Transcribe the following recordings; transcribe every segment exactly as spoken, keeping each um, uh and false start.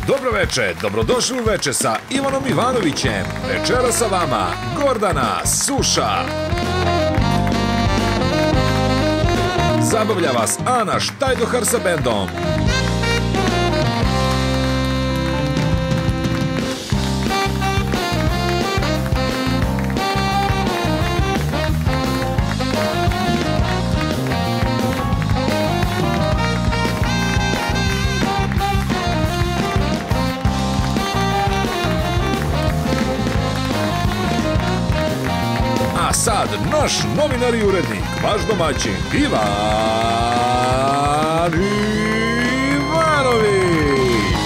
Dobro veče, dobrodošli u veče sa Ivanom Ivanovićem. Večera sa vama Gordana Suša. Zabavlja vas Ana Štajdohar sa bendom. Sad, naš novinar i urednik, vaš domaćin, Ivan Ivanović.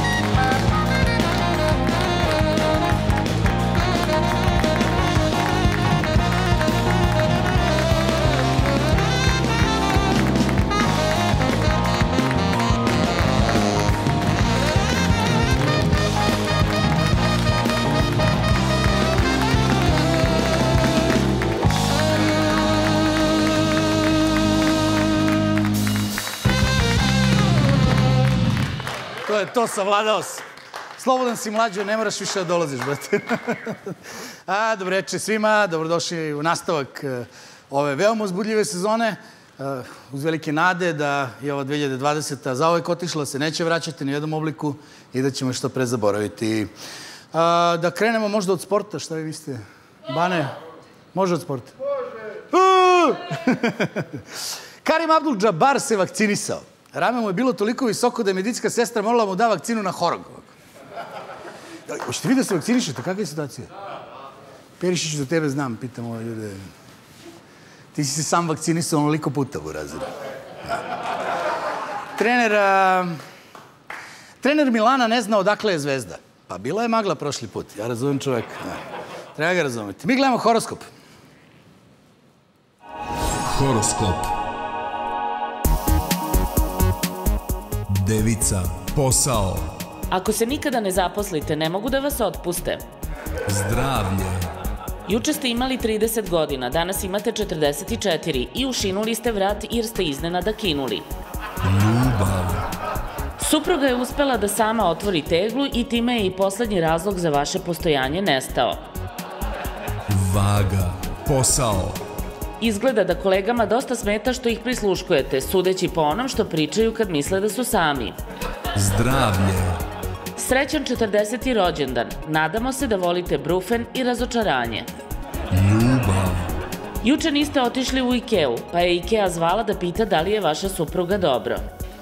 To savladao si. Slobodan si, mlađo, ne moraš više da dolaziš, brate. A, dobro večer svima, dobrodošli u nastavak ove veoma uzbudljive sezone. Uz velike nade da je ova dve hiljade dvadeseta zauvek otišla, se neće vraćati ni u jednom obliku i da ćemo što pre zaboraviti. Da krenemo možda od sporta, šta vi mislite? Bane, može od sporta? Može! Karim Abdul-Džabar se vakcinisao. Rame mu je bilo toliko visoko da je medicinska sestra morala mu da vakcinu na horog. Hoćete vi da se vakcinišete? Kakva je situacija? Perišić, za tebe znam, pitam ove ljude. Ti si se sam vakcinisao onoliko puta, Burazir. Trener... Trener Milana ne zna odakle je Zvezda. Pa bila je magla prošli put. Ja razumem čoveka. Treba ga razumeti. Mi gledamo horoskop. Horoskop. Devica, posao. Ako se nikada ne zaposlite, ne mogu da vas otpuste. Zdravlje. Juče ste imali trideset godina, danas imate četrdeset četiri i ušinuli ste vrat jer ste iznenada kinuli. Ljubav. Supruga je uspela da sama otvori teglu i time je i poslednji razlog za vaše postojanje nestao. Vaga, posao. Izgleda da kolegama dosta smeta što ih prisluškujete, sudeći po onom što pričaju kad misle da su sami. Zdravlje. Srećan četrdeseti rođendan. Nadamo se da volite brufen i razočaranje. Ljubav. Juče niste otišli u Ikeu, pa je Ikea zvala da pita da li je vaša supruga dobro.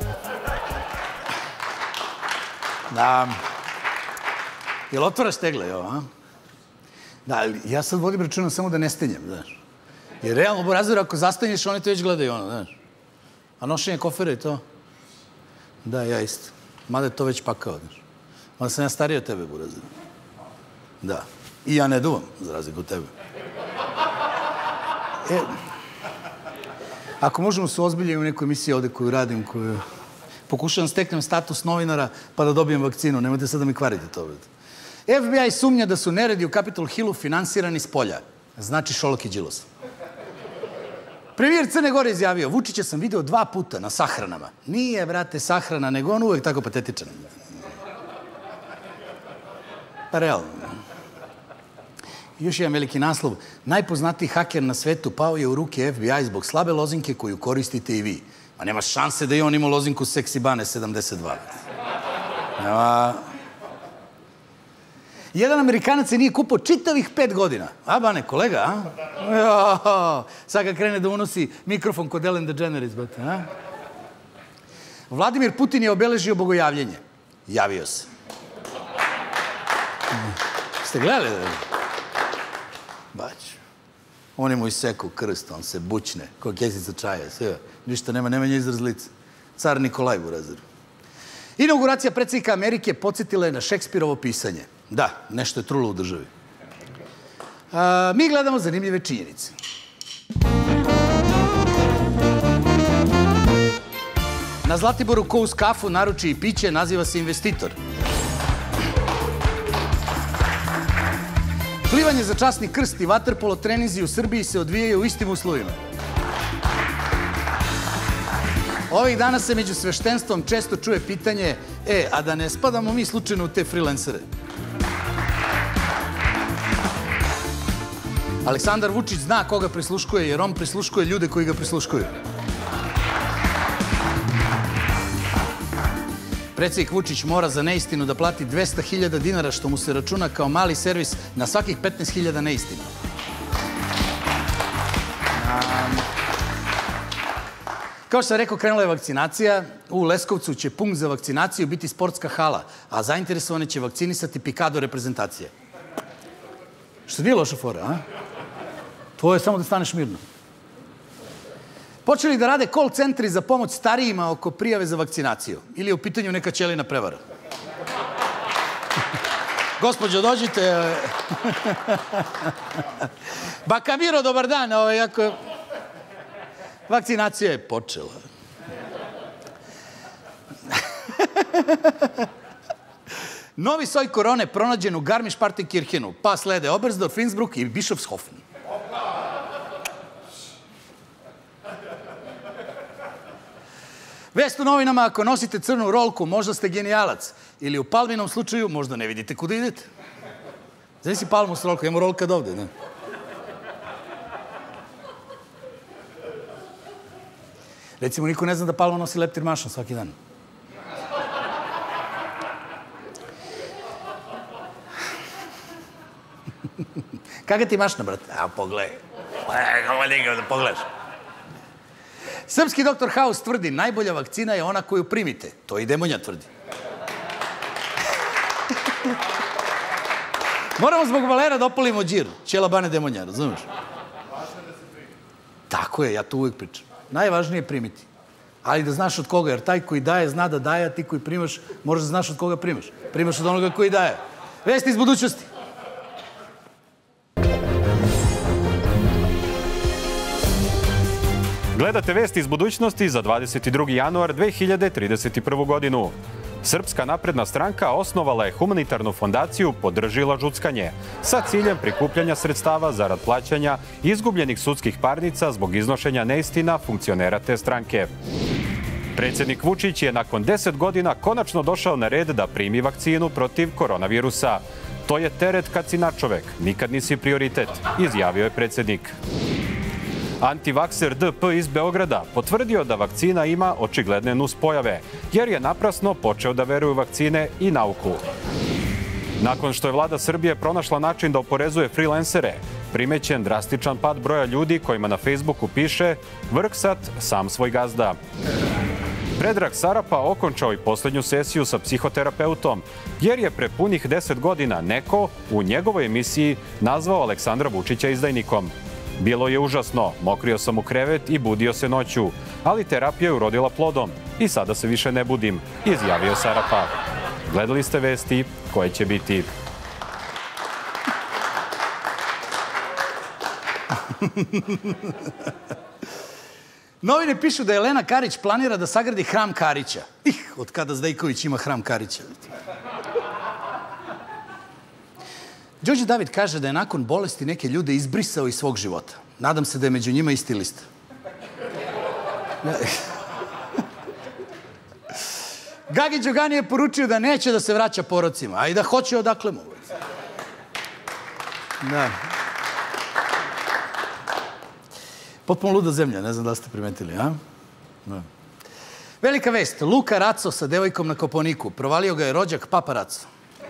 Da. Jel otvaraš tegle, jo, a? Da, ja sad vodim računa samo da ne stenjem, znaš. Jer realno, Burazir, ako zastanješ, oni te već gledaju ono, znaš. A nošenje kofera i to? Da, ja isto. Mada je to već pakao, znaš. Mada sam ja stariji od tebe, Burazir. Da. I ja ne duvam, za razliku od tebe. E, ako možemo se ozbiljiti u nekoj emisiji ovde koju radim, koju pokušavam steknem status novinara pa da dobijem vakcinu, nemojte sad da mi kvarite to. F B I sumnja da su neredi u Capitol Hillu finansirani s polja. Znači Šolak i Đilas. Premijer Crne Gore izjavio, Vučića sam video dva puta na sahranama. Nije, brate, sahrana, nego on uvek tako patetičan. Pa realno. Još jedan veliki naslov. Najpoznatiji haker na svetu pao je u ruke F B I zbog slabe lozinke koju koristite i vi. Ma nema šanse da je on imao lozinku Seksi Bane sedamdeset dva. Nema... Jedan Amerikanac se nije kupao čitavih pet godina. A, Bane, kolega, a? Jo, sad ga krene da unosi mikrofon kod Ellen DeGeneres, bate, a? Vladimir Putin je obeležio bogojavljenje. Javio se. Ste gledali? Bać. On je mu isekao krst, on se bućne, kao kesica čaja, sve. Ništa nema, nema nje izraz lica. Car Nikolaj, Burazir. Inauguracija predsjednika Amerike podsjetila je na Šekspirovo pisanje. Da, nešto je trulo u državi. A, mi gledamo zanimljive činjenice. Na Zlatiboru ko uz kafu naruči i piće, naziva se investitor. Plivanje za časni krst i vaterpolo trenizi u Srbiji se odvijaju u istim uslovima. Ovih dana se među sveštenstvom često čuje pitanje, e, a da ne spadamo mi slučajno u te freelancere. Aleksandar Vučić zna koga prisluškuje, jer on prisluškuje ljude koji ga prisluškuju. Predsjednik Vučić mora za neistinu da plati dvesta hiljada dinara, što mu se računa kao mali servis na svakih petnaest hiljada neistina. Kao što sam rekao, krenula je vakcinacija. U Leskovcu će punkt za vakcinaciju biti sportska hala, a zainteresovane će vakcinisati Pikado reprezentacije. Što nije loša fora, a? To je samo da staneš mirno. Počeli da rade call centri za pomoć starijima oko prijave za vakcinaciju. Ili je u pitanju neka ćelina prevara. Gospođo, dođite. Baka Miro, dobar dan. Vakcinacija je počela. Novi soj korone pronađen u Garmisch-Partenkirchenu, pa slede Oberstdorf, Innsbruck i Bischofshofen. Vest u novinama, ako nosite crnu rolku, možda ste genijalac. Ili u Palminom slučaju, možda ne vidite kuda idete. Znaš si Palmu s rolkom, imamo rolka do ovde, ne? Recimo, niko ne zna da Palma nosi leptir mašan svaki dan. Kaka ti mašna, brate? A, pogledaj. Pogledaš. Srpski doktor Haus tvrdi, najbolja vakcina je ona koju primite. To i Demonja tvrdi. Moramo zbog Valera da opalimo džir. Ćela Bane Demonja, razumiješ? Tako je, ja to uvijek pričam. Najvažnije je primiti. Ali da znaš od koga, jer taj koji daje zna da daje, a ti koji primaš, moraš da znaš od koga primaš. Primaš od onoga koji daje. Vesti iz budućnosti. Gledate vesti iz budućnosti za dvadeset drugi januar dve hiljade trideset prve. godinu. Srpska napredna stranka osnovala je humanitarnu fondaciju Podržila žuckanje sa ciljem prikupljanja sredstava zarad plaćanja izgubljenih sudskih parnica zbog iznošenja neistina funkcionera te stranke. Predsjednik Vučić je nakon deset godina konačno došao na red da primi vakcinu protiv koronavirusa. To je teret kad si načovek, nikad nisi prioritet, izjavio je predsjednik. Antivakser D P iz Beograda potvrdio da vakcina ima očigledne nuspojave, jer je naprasno počeo da veruje u vakcine i nauku. Nakon što je vlada Srbije pronašla način da oporezuje freelancere, primećen drastičan pad broja ljudi kojima na Facebooku piše "Vrksat, sam svoj gazda". Predrag Sarapa okončao i posljednju sesiju sa psihoterapeutom, jer je pre punih deset godina neko u njegovoj emisiji nazvao Aleksandra Vučića izdajnikom. Bilo je užasno, mokrio sam u krevet i budio se noću, ali terapija je urodila plodom i sada se više ne budim, izjavio Sarapa. Gledali ste vesti koje će biti. Novine pišu da Jelena Karić planira da sagradi hram Karića. Ih, od kada Zdejković ima hram Karića. Đorđe David kaže da je nakon bolesti neke ljude izbrisao iz svog života. Nadam se da je među njima i stilista. Gagi Đogani je poručio da neće da se vraća porocima, a i da hoće odakle mogu. Da. Potpuno luda zemlja, ne znam da ste primetili, a? Da. Velika vest, Luka Raco sa devojkom na Kopaoniku. Provalio ga je rođak Papa Raco.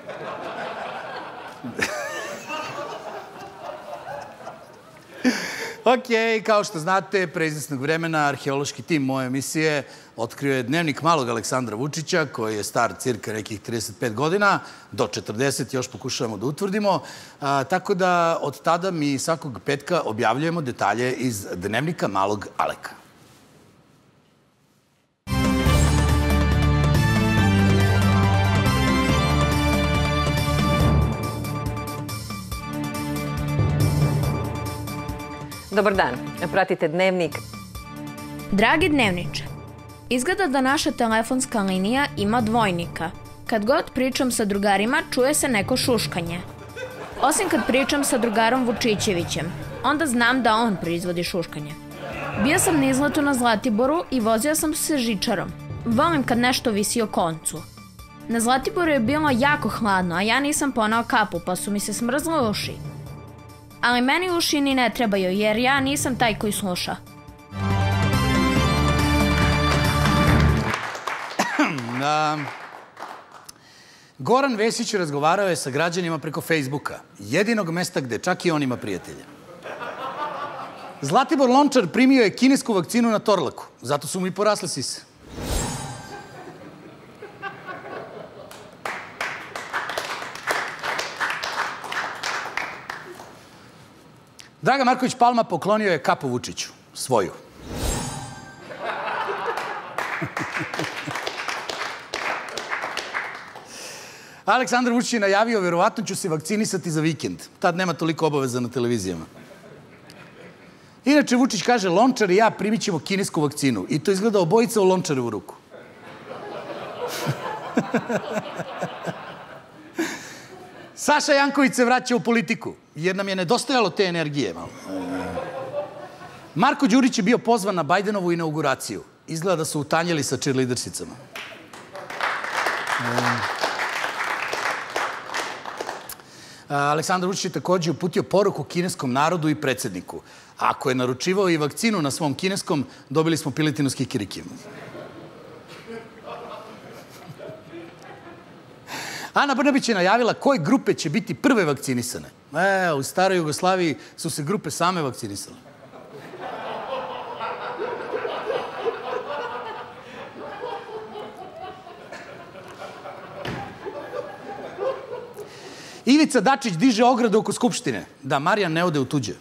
Ok, kao što znate, pre izvesnog vremena arheološki tim moje emisije otkrio je dnevnik malog Aleksandra Vučića, koji je star cirka nekih trideset pet godina, do četrdeset još pokušavamo da utvrdimo, tako da od tada mi svakog petka objavljujemo detalje iz dnevnika malog Aleka. Dobar dan, pratite Dnevnik. Dragi dnevniče, izgleda da naša telefonska linija ima dvojnika. Kad god pričam sa drugarima, čuje se neko šuškanje. Osim kad pričam sa drugarom Vučićevićem, onda znam da on proizvodi šuškanje. Bio sam na izletu na Zlatiboru i vozio sam se žičarom. Volim kad nešto visi o koncu. Na Zlatiboru je bilo jako hladno, a ja nisam ponao kapu, pa su mi se smrzle uši. Ali meni uši ni ne trebaju, jer ja nisam taj koji sluša. Goran Vesić razgovarao je sa građanima preko Facebooka, jedinog mesta gde čak i on ima prijatelja. Zlatibor Lončar primio je kinesku vakcinu na Torlaku, zato su mu i porasle sise. Dragan Marković Palma poklonio je kapu Vučiću, svoju. Aleksandar Vučić je najavio, verovatno ću se vakcinisati za vikend. Tad nema toliko obaveza na televizijama. Inače, Vučić kaže, Lončar i ja primit ćemo kinesku vakcinu. I to izgleda obojica u Lončarevu ruku. Saša Janković se vraća u politiku, jer nam je nedostajalo te energije. Marko Đurić je bio pozvan na Bajdenovu inauguraciju. Izgleda da su utanjeli sa cheerleadersicama. Aleksandar Vučić je također uputio poruku kineskom narodu i predsjedniku. Ako je naručivao i vakcinu na svom kineskom, dobili smo piletinu s kikirikijem. Ana Brnabić je najavila koje grupe će biti prve vakcinisane. E, u staroj Jugoslaviji su se grupe same vakcinisale. Ivica Dačić diže ogradu oko Skupštine, da Marijan ne ode u tuđe.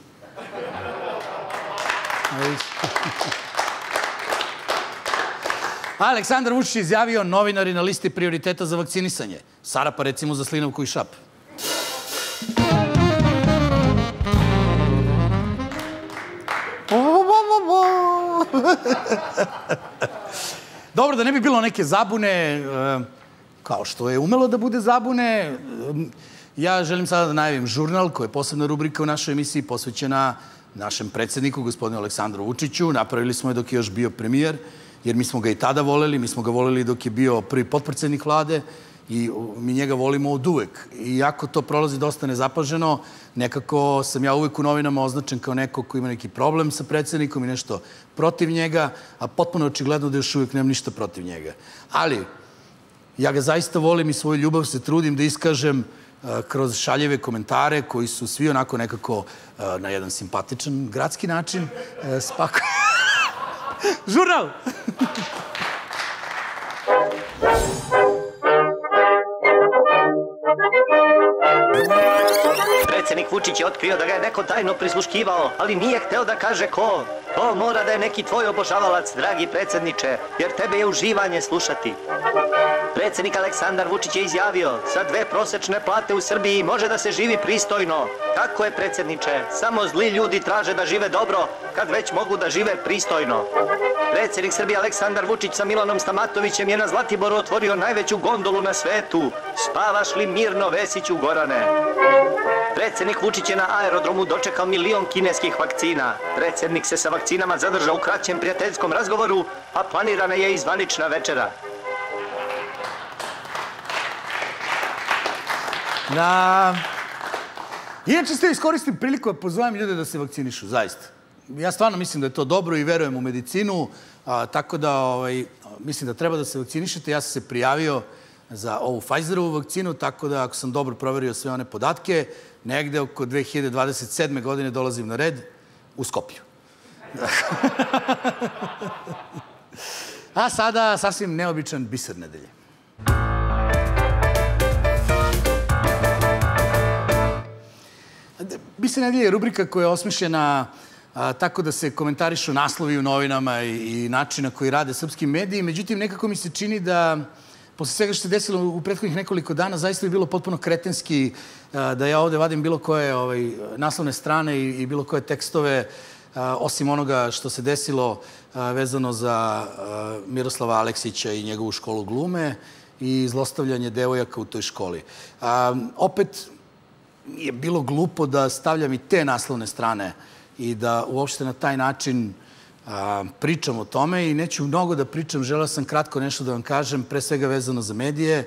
Aleksandar Vučić je izjavio novinari na listi prioriteta za vakcinisanje. Sarapa recimo za slinavku i šap. Dobro, da ne bi bilo neke zabune, kao što je umelo da bude zabune, ja želim sada da najavim žurnal, koji je posebna rubrika u našoj emisiji posvećena našem predsjedniku, gospodinu Aleksandru Vučiću. Napravili smo je dok je još bio premijer, jer mi smo ga i tada voleli, mi smo ga voleli dok je bio prvi potpredsjednik vlade i mi njega volimo od uvek. Iako to prolazi dosta nezapaženo, nekako sam ja uvek u novinama označen kao neko ko ima neki problem sa predsjednikom i nešto protiv njega, a potpuno očigledno da još uvek nemam ništa protiv njega. Ali, ja ga zaista volim i svoju ljubav se trudim da iskažem kroz šaljive komentare koji su svi onako nekako na jedan simpatičan gradski način spako... Žurnal! Predsjednik Vučić je otkrio da ga je neko tajno prisluškivao, ali nije hteo da kaže ko. To mora da je neki tvoj obožavalac, dragi predsjedniče, jer tebe je uživanje slušati. Predsjednik Aleksandar Vučić je izjavio, sa dve prosečne plate u Srbiji može da se živi pristojno. Tako je, predsjedniče, samo zli ljudi traže da žive dobro, kad već mogu da žive pristojno. Predsjednik Srbije Aleksandar Vučić sa Milanom Stamatovićem je na Zlatiboru otvorio najveću gondolu na svetu. Spavaš li mirno, Vesiću Gorane? Predsjednik Vučić je na aerodromu dočekao milion kineskih vakcina. Predsjednik se sa vakcinama zadržao u kraćem prijateljskom razgovoru, a planirana je i zvanična večera. Da... Inače ste iskoristim priliku da pozovem ljude da se vakcinišu, zaista. Ja stvarno mislim da je to dobro i verujem u medicinu, tako da mislim da treba da se vakcinišete. Ja sam se prijavio za ovu Pfizerovu vakcinu, tako da ako sam dobro proverio sve one podatke, negde oko dve hiljade dvadeset sedme godine dolazim na red u Skopju. A sada sasvim neobičan biser nedelje. Biser nedelje je rubrika koja je osmišljena tako da se komentarišu naslovi u novinama i način na koji rade srpski mediji. Međutim, nekako mi se čini da posle svega što se desilo u prethodnih nekoliko dana, zaista je bilo potpuno kretenski da ja ovde vadim bilo koje naslovne strane i bilo koje tekstove, osim onoga što se desilo vezano za Miroslava Aleksića i njegovu školu glume i zlostavljanje devojaka u toj školi. Opet je bilo glupo da stavljam i te naslovne strane i da uopšte na taj način pričam o tome i neću mnogo da pričam, želeo sam kratko nešto da vam kažem, pre svega vezano za medije.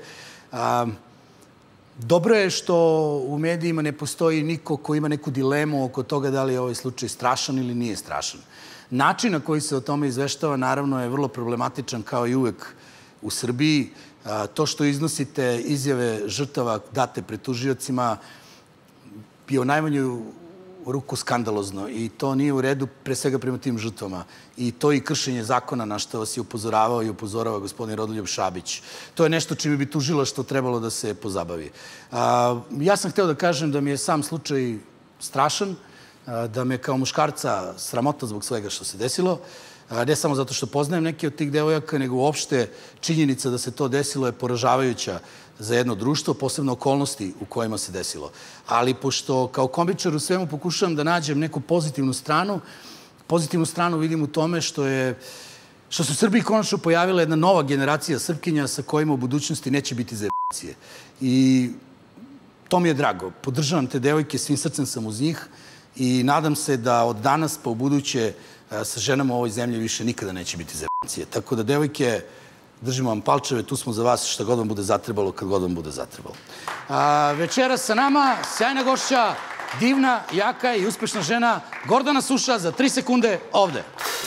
Dobro je što u medijima ne postoji niko ko ima neku dilemu oko toga da li je ovaj slučaj strašan ili nije strašan. Način na koji se o tome izveštava, naravno, je vrlo problematičan kao i uvek u Srbiji. To što iznosite izjave žrtava date pred tužiocima je u najmanju ruku skandalozno i to nije u redu pre svega prema tim žrtvama. I to i kršenje zakona na što vas je upozoravao i upozorava gospodin Rodoljub Šabić. To je nešto čime bi tužilaštvo trebalo da se pozabavi. Ja sam hteo da kažem da mi je sam slučaj strašan, da me kao muškarca sramota zbog svega što se desilo. Ne samo zato što poznajem neke od tih devojaka, nego uopšte činjenica da se to desilo je poražavajuća za jedno društvo, posebno okolnosti u kojima se desilo. Ali pošto kao komičar u svemu pokušavam da nađem neku pozitivnu stranu, pozitivnu stranu vidim u tome što je što se u Srbiji konačno pojavila jedna nova generacija Srpkinja sa kojima u budućnosti neće biti zajebacije. I to mi je drago. Podržavam te devojke, svim srcem sam uz njih i nadam se da od danas pa u buduće sa ženama u ovoj zemlji više nikada neće biti zajebacije. Tako da, devojke, držimo vam palčeve, tu smo za vas šta god vam bude zatrebalo, kad god vam bude zatrebalo. Večera sa nama sjajna gošća, divna, jaka i uspešna žena Gordana Suša za tri sekunde ovde.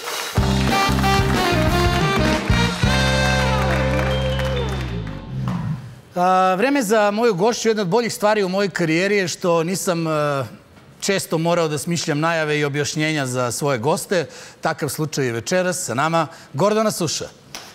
Vreme za moju gošću, jedna od boljih stvari u mojoj karijeri je što nisam često morao da smišljam najave i objašnjenja za svoje goste. Takav slučaj je večeras sa nama Gordana Suša.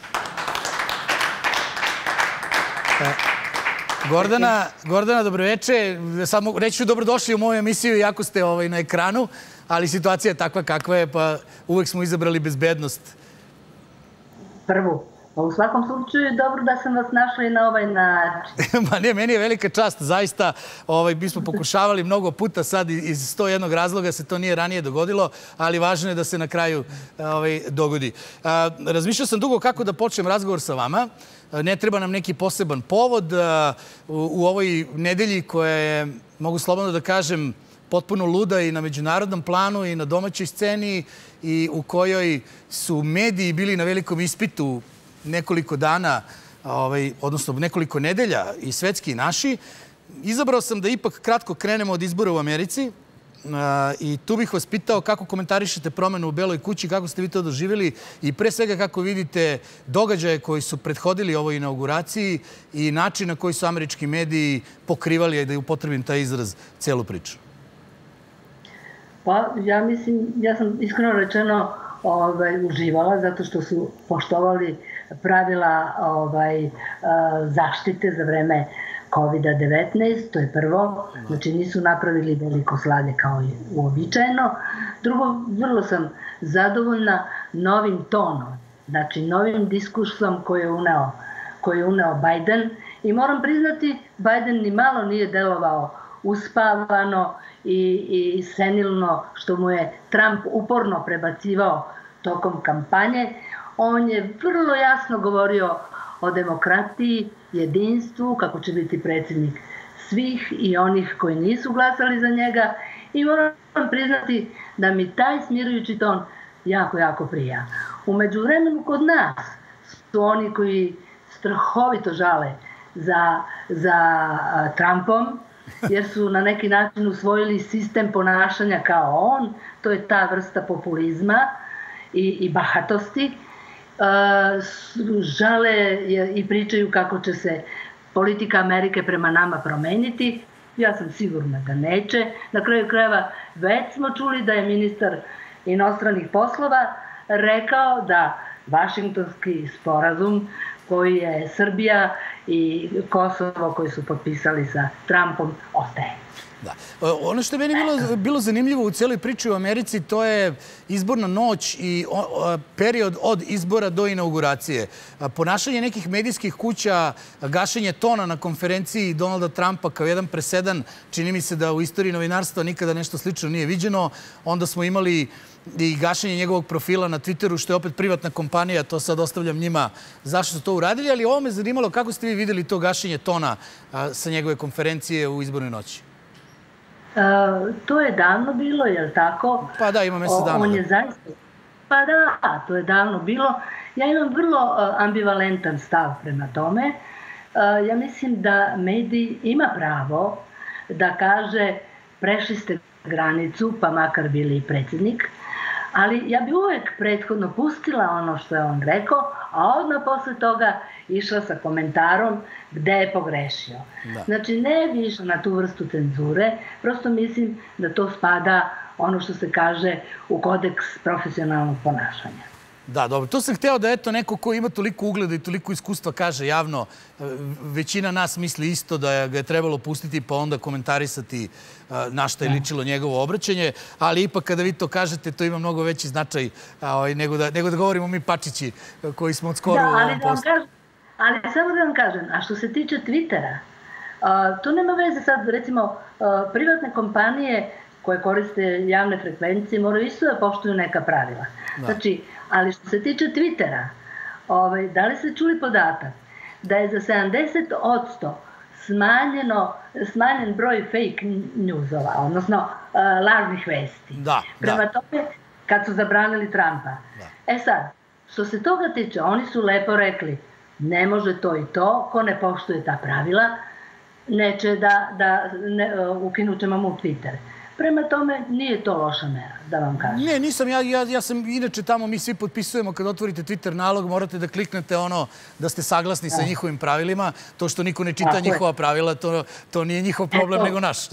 Gordana, Gordana, dobroveče. Sad reći ću dobrodošli u moju emisiju, iako ste na ekranu, ali situacija je takva kakva je, pa uvek smo izabrali bezbednost. Prvo. U svakom slučaju je dobro da sam vas našla i na ovaj način. Ma ne, meni je velika čast, zaista. Mi smo pokušavali mnogo puta sad iz sto jednog razloga se to nije ranije dogodilo, ali važno je da se na kraju dogodi. Razmišljao sam dugo kako da počnem razgovor sa vama. Ne treba nam neki poseban povod. U ovoj nedelji koja je, mogu slobodno da kažem, potpuno luda i na međunarodnom planu i na domaćoj sceni i u kojoj su mediji bili na velikom ispitu nekoliko dana, odnosno nekoliko nedelja i svetski i naši, izabrao sam da ipak kratko krenemo od izbora u Americi i tu bih vas pitao kako komentarišete promenu u Beloj kući, kako ste vi to doživjeli i pre svega kako vidite događaje koji su prethodili ovoj inauguraciji i način na koji su američki mediji pokrivali, da upotrebim taj izraz, celu priču. Pa, ja mislim, ja sam iskreno rečeno uživala zato što su poštovali pravila zaštite za vreme kovid devetnaest, to je prvo. Znači nisu napravili veliko slavlje kao i uobičajeno. Drugo, vrlo sam zadovoljna novim tonom, znači novim diskursom koji je uneo Biden. I moram priznati, Biden ni malo nije delovao uspavano i senilno što mu je Trump uporno prebacivao tokom kampanje. On je vrlo jasno govorio o demokratiji, jedinstvu, kako će biti predsjednik svih i onih koji nisu glasali za njega. I moram priznati da mi taj smirujući ton jako, jako prija. U međuvremenu kod nas su oni koji strahovito žale za Trumpom, jer su na neki način usvojili sistem ponašanja kao on. To je ta vrsta populizma i bahatosti. Žale i pričaju kako će se politika Amerike prema nama promeniti. Ja sam sigurna da neće. Na kraju krajeva već smo čuli da je ministar inostranih poslova rekao da Vašingtonski sporazum koji je Srbija i Kosovo koji su potpisali sa Trumpom ostaje. Da. Ono što je meni bilo zanimljivo u cijeloj priči u Americi, to je izborna noć i period od izbora do inauguracije. Ponašanje nekih medijskih kuća, gašenje tona na konferenciji Donalda Trumpa kao jedan presedan, čini mi se da u istoriji novinarstva nikada nešto slično nije viđeno. Onda smo imali i gašenje njegovog profila na Twitteru, što je opet privatna kompanija, to sad ostavljam njima zašto su to uradili, ali ovo me zanimalo kako ste vi vidjeli to gašenje tona sa njegove konferencije u izbornoj noći. To je davno bilo, je li tako? Pa da, ima mjesec dana. Pa da, to je davno bilo. Ja imam vrlo ambivalentan stav prema tome. Ja mislim da medij ima pravo da kaže prešli ste granicu, pa makar bili i predsjednik, ali ja bi uvek prethodno pustila ono što je on rekao, a odmah posle toga išla sa komentarom gde je pogrešio. Znači, ne bi išla na tu vrstu cenzure, prosto mislim da to spada ono što se kaže u kodeks profesionalnog ponašanja. Da, dobro. To sam hteo da eto neko ko ima toliko ugleda i toliko iskustva kaže javno. Većina nas misli isto da ga je trebalo pustiti pa onda komentarisati na šta je ličilo njegovo obraćanje, ali ipak kada vi to kažete to ima mnogo veći značaj nego da govorimo mi pačići koji smo od skoro u ovom postu. Ali samo da vam kažem, a što se tiče Twittera, to nema veze sad, recimo, privatne kompanije koje koriste javne frekvencije moraju isto da poštuju neka pravila. Znači, ali što se tiče Twittera, da li ste čuli podatak da je za sedamdeset odsto smanjen broj fake newsova, odnosno lažnih vesti. Prema tome, kad su zabranili Trumpa. E sad, što se toga tiče, oni su lepo rekli ne može to i to, ko ne poštuje ta pravila, neće da ukinut ćemo mu Twitter. Prema tome, nije to loša mera, da vam kažem. Ne, nisam. Ja sam inače tamo, mi svi potpisujemo kad otvorite Twitter nalog, morate da kliknete ono da ste saglasni sa njihovim pravilima. To što niko ne čita njihova pravila, to nije njihov problem, nego naš.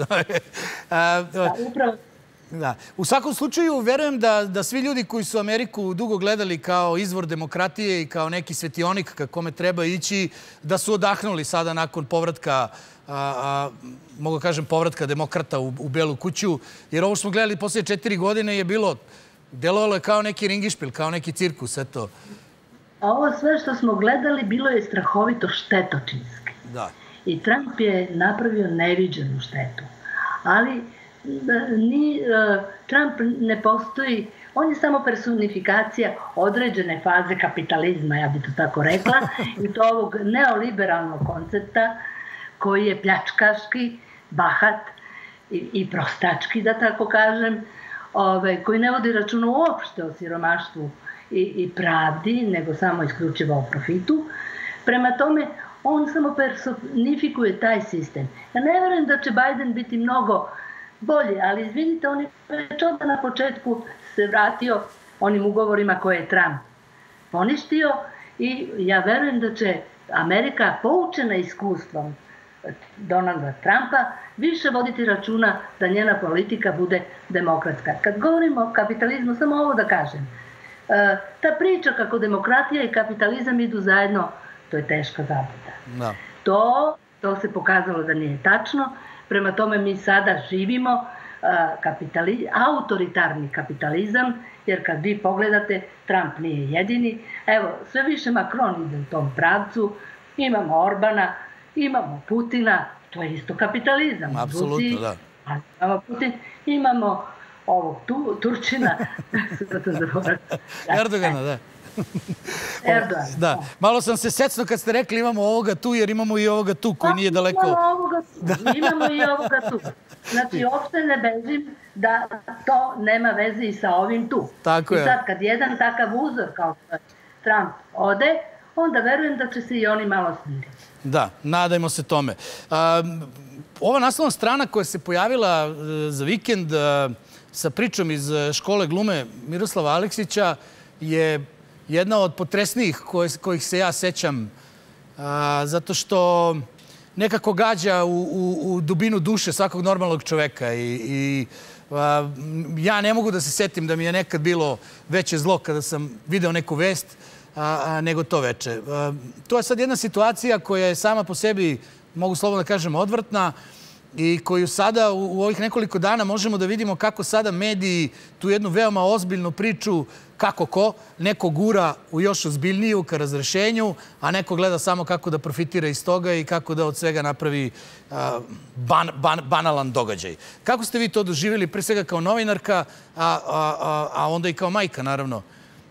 Upravo. U svakom slučaju, verujem da svi ljudi koji su Ameriku dugo gledali kao izvor demokratije i kao neki svetionik ka kome treba ići, da su odahnuli sada nakon povratka mogu kažem povratka demokrata u Belu kuću, jer ovo što smo gledali poslije četiri godine je bilo, delovalo je kao neki ringišpil, kao neki cirkus, eto. Ovo sve što smo gledali bilo je strahovito štetočinski. I Trump je napravio neviđenu štetu. Ali Trump ne postoji, on je samo personifikacija određene faze kapitalizma, ja bih to tako rekla, i to ovog neoliberalnog koncepta koji je pljačkaški, bahat i prostački, da tako kažem, koji ne vodi računa uopšte o siromaštvu i pravdi, nego samo isključivo o profitu. Prema tome, on samo personifikuje taj sistem. Ja ne verujem da će Biden biti mnogo bolji, ali izvinite, on je već onda na početku se vratio onim ugovorima koje je Trump poništio i ja verujem da će Amerika, poučena iskustvom Donalda Trumpa, više voditi računa da njena politika bude demokratska. Kad govorimo o kapitalizmu, samo ovo da kažem, ta priča kako demokratija i kapitalizam idu zajedno, to je teška zabluda. To se pokazalo da nije tačno. Prema tome mi sada živimo autoritarni kapitalizam, jer kad vi pogledate, Trump nije jedini. Evo, sve više Macron ide u tom pravcu. Imamo Orbana, imamo Putina, to je isto kapitalizam. Apsolutno, da. Imamo Putin, imamo ovog Turčina. Erdogana, da. Erdogan. Da. Malo sam se secno kad ste rekli imamo ovoga tu, jer imamo i ovoga tu koji nije daleko. Imamo ovoga tu, imamo i ovoga tu. Znači, uopšte ne bežim da to nema veze i sa ovim tu. Tako je. I sad kad jedan takav uzor kao Trump ode, onda verujem da će se i oni malo smiriti. Da, nadajmo se tome. Ova naslovna strana koja se pojavila za vikend sa pričom iz škole glume Miroslava Aleksića je jedna od potresnijih kojih se ja sećam, zato što nekako gađa u dubinu duše svakog normalnog čoveka. I ja ne mogu da se setim da mi je nekad bilo veće zlo kada sam video neku vest nego to veče. To je sad jedna situacija koja je sama po sebi, mogu slobodno da kažem, odvrtna i koju sada u ovih nekoliko dana možemo da vidimo kako sada mediji tu jednu veoma ozbiljnu priču, kako ko, neko gura u još ozbiljniju ka razrešenju, a neko gleda samo kako da profitira iz toga i kako da od svega napravi banalan događaj. Kako ste vi to doživjeli, pre svega kao novinarka, a onda i kao majka, naravno?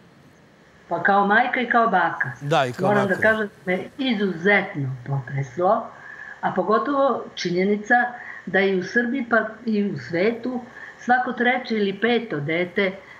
Pa kao majka i kao baka. Da, i kao Moram baka. da kažem da me izuzetno potreslo, a pogotovo činjenica da i u Srbiji pa i u svetu svako treće ili peto dete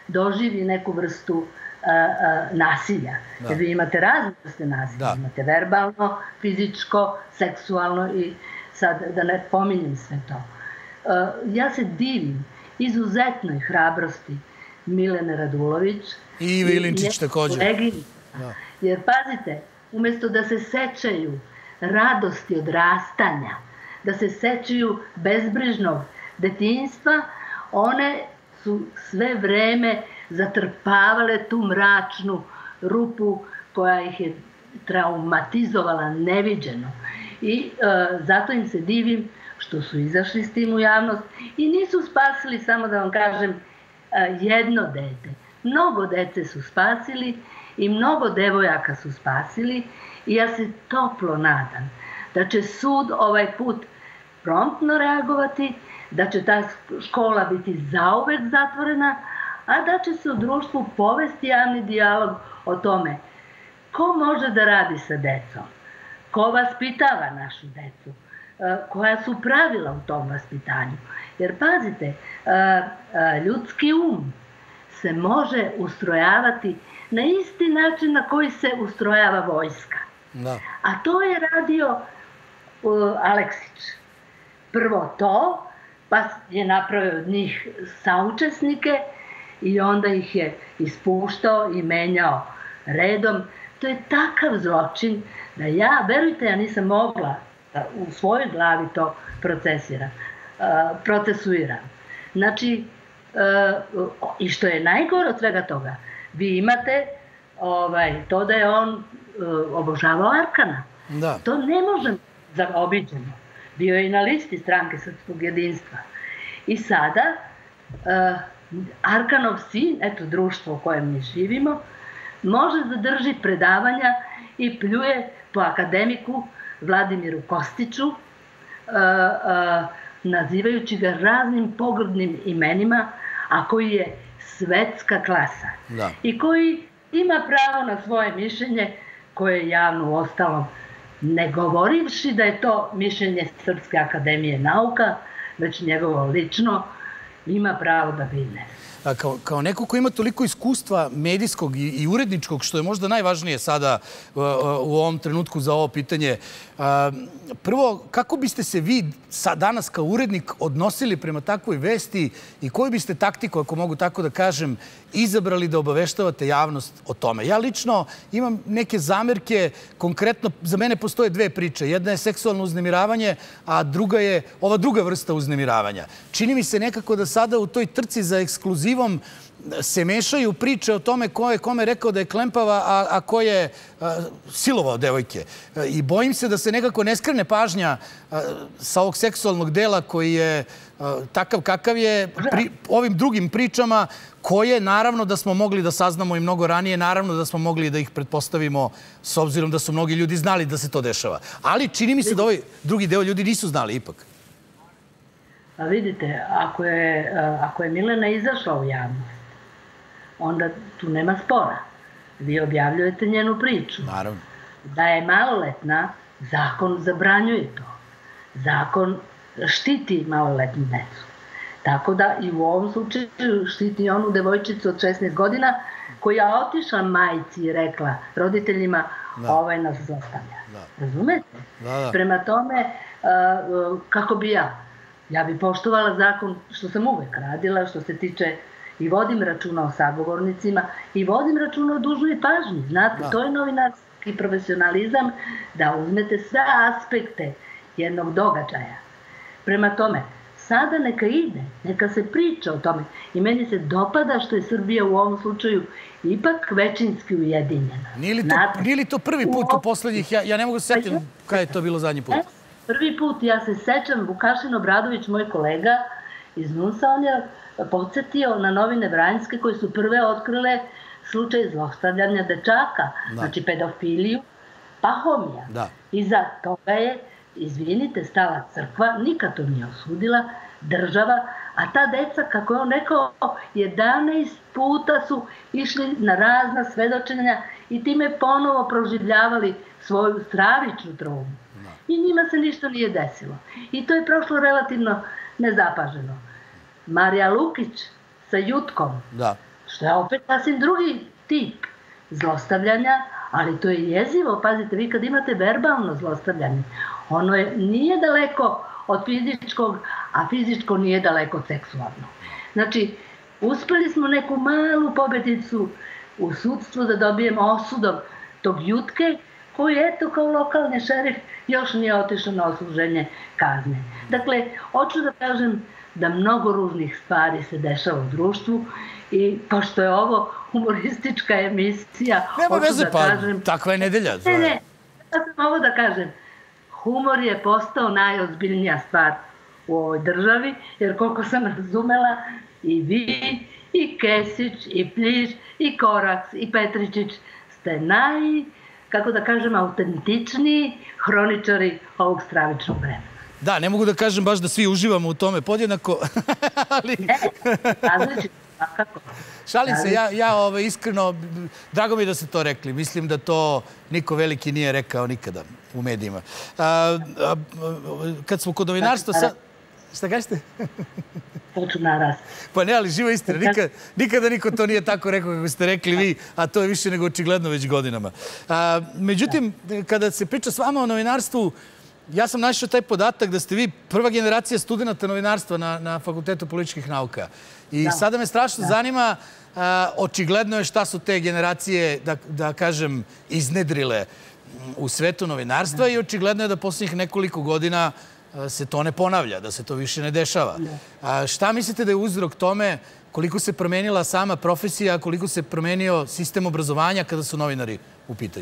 doživi neku vrstu nasilja. Jer vi imate razne vrste nasilja. Imate verbalno, fizičko, seksualno i sad da ne pominjem sve to. Ja se divim izuzetnoj hrabrosti Milene Radulović i Ive Ilinčić također. Jer pazite, umjesto da se sećaju radosti odrastanja, da se sećaju bezbrižnog detinjstva, one su sve vreme zatrpavale tu mračnu rupu koja ih je traumatizovala neviđeno. I zato im se divim što su izašli s tim u javnost i nisu spasili, samo da vam kažem, jedno dete. Mnogo dece su spasili i mnogo devojaka su spasili i ja se toplo nadam da će sud ovaj put promptno reagovati, da će ta škola biti zauvek zatvorena, a da će se u društvu povesti javni dijalog o tome ko može da radi sa decom, ko vaspitava našu decu, koja su pravila u tom vaspitanju. Jer pazite, ljudski um se može ustrojavati na isti način na koji se ustrojava vojska. A to je radio Aleksić. Prvo to, pa je napravio od njih saučesnike i onda ih je ispuštao i menjao redom. To je takav zločin da ja, verujte, ja nisam mogla u svojoj glavi to procesiram, procesuiram. Znači, i što je najgore od svega toga, vi imate to da je on obožavao Arkana. To ne možemo zaobiđeno. Bio je i na listi Stranke srpskog jedinstva. I sada, Arkanov sin, eto društvo u kojem mi živimo, može zadrži predavanja i pljuje po akademiku Vladimiru Kostiću, nazivajući ga raznim pogrdnim imenima, a koji je svetska klasa. I koji ima pravo na svoje mišljenje, koje je javno ostalom, ne govorivši da je to mišljenje Srpske akademije nauka, već njegovo lično, ima pravo da bi ne. Kao neko ko ima toliko iskustva medijskog i uredničkog, što je možda najvažnije sada u ovom trenutku za ovo pitanje, prvo, kako biste se vi danas kao urednik odnosili prema takvoj vesti i koju biste taktiku, ako mogu tako da kažem, izabrali da obaveštavate javnost o tome? Ja lično imam neke zamerke, konkretno za mene postoje dve priče. Jedna je seksualno uznemiravanje, a druga je ova druga vrsta uznemiravanja. Čini mi se nekako da sada u toj trci za ekskluzivom se mešaju priče o tome ko je kome rekao da je klempava, a ko je silovao devojke. I bojim se da se nekako ne skrene pažnja sa ovog seksualnog dela koji je takav kakav je ovim drugim pričama, koje naravno da smo mogli da saznamo i mnogo ranije, naravno da smo mogli da ih pretpostavimo s obzirom da su mnogi ljudi znali da se to dešava. Ali čini mi se da ovaj drugi deo ljudi nisu znali ipak. A vidite, ako je Milena izašla u javnost, onda tu nema spora. Vi objavljujete njenu priču. Naravno. Da je maloletna, zakon zabranjuje to. Zakon štiti maloletnu decu. Tako da i u ovom slučaju štiti onu devojčicu od šesnaest godina koja otišla majci i rekla roditeljima ovaj nas zlostavlja. Razumete? Prema tome, kako bi ja? Ja bi poštovala zakon, što sam uvek radila, što se tiče i vodim računa o sagovornicima i vodim računa o dužnoj pažnji. Znate, to je novinarski profesionalizam, da uzmete sve aspekte jednog događaja. Prema tome, sada neka ide, neka se priča o tome. I meni se dopada što je Srbija u ovom slučaju ipak većinski ujedinjena. Nije li to prvi put u poslednjih, ja ne mogu se setiti kada je to bilo zadnji put? Prvi put, ja se sećam, Vukašin Obradović, moj kolega iz Nusa, on je podsjetio na novine Vranjske koje su prve otkrile slučaj zlostavljanja dečaka, znači pedofiliju, Pahomija. Iza toga je, izvinite, stala crkva, nikad to nije osudila, država, a ta deca, kako je on rekao, jedanaest puta su išli na razna svedočenja i time ponovo proživljavali svoju stravičnu traumu. I njima se ništa nije desilo. I to je prošlo relativno nezapaženo. Marija Lukić sa Jutkom, što je opet sasvim drugi tip zlostavljanja, ali to je jezivo. Pazite, vi kad imate verbalno zlostavljanje, ono je, nije daleko od fizičkog, a fizičko nije daleko od seksualnog. Znači, uspeli smo neku malu pobedicu u sudstvu da dobijemo osudom tog Jutke, koji, eto, kao lokalni šerif još nije otišao na odsluženje kazne. Dakle, hoću da kažem da mnogo ružnih stvari se dešava u društvu i pošto je ovo humoristička emisija, nema veze, da pa kažem, takva je nedelja. Ne, ne, ja sam ovo da kažem. Humor je postao najozbiljnija stvar u ovoj državi, jer koliko sam razumela, i vi, i Kesić, i Pljiš, i Koraks, i Petričić ste naj, kako da kažem, autentičniji hroničari ovog stravičnog vremena. Da, ne mogu da kažem baš da svi uživamo u tome podjednako, ali... Ne, različito, svakako. Šalim se, ja, ja ove, iskreno, drago mi je da ste to rekli. Mislim da to niko veliki nije rekao nikada u medijima. A, a, kad smo kod novinarstva... Sa... Šta kažete? Poču narast. Pa ne, ali živa istina. Nikada, nikada niko to nije tako rekao kako ste rekli vi, a to je više nego očigledno već godinama. A, međutim, kada se priča s vama o novinarstvu, ja sam našao taj podatak da ste vi prva generacija studenta novinarstva na, na Fakultetu političkih nauka. I da. Sada me strašno da. zanima, a, očigledno je šta su te generacije, da, da kažem, iznedrile u svetu novinarstva da. I očigledno je da posljednjih nekoliko godina se to ne ponavlja, da se to više ne dešava. A šta mislite da je uzrok tome, koliko se promenila sama profesija, koliko se promenio sistem obrazovanja kada su novinari u pitanju?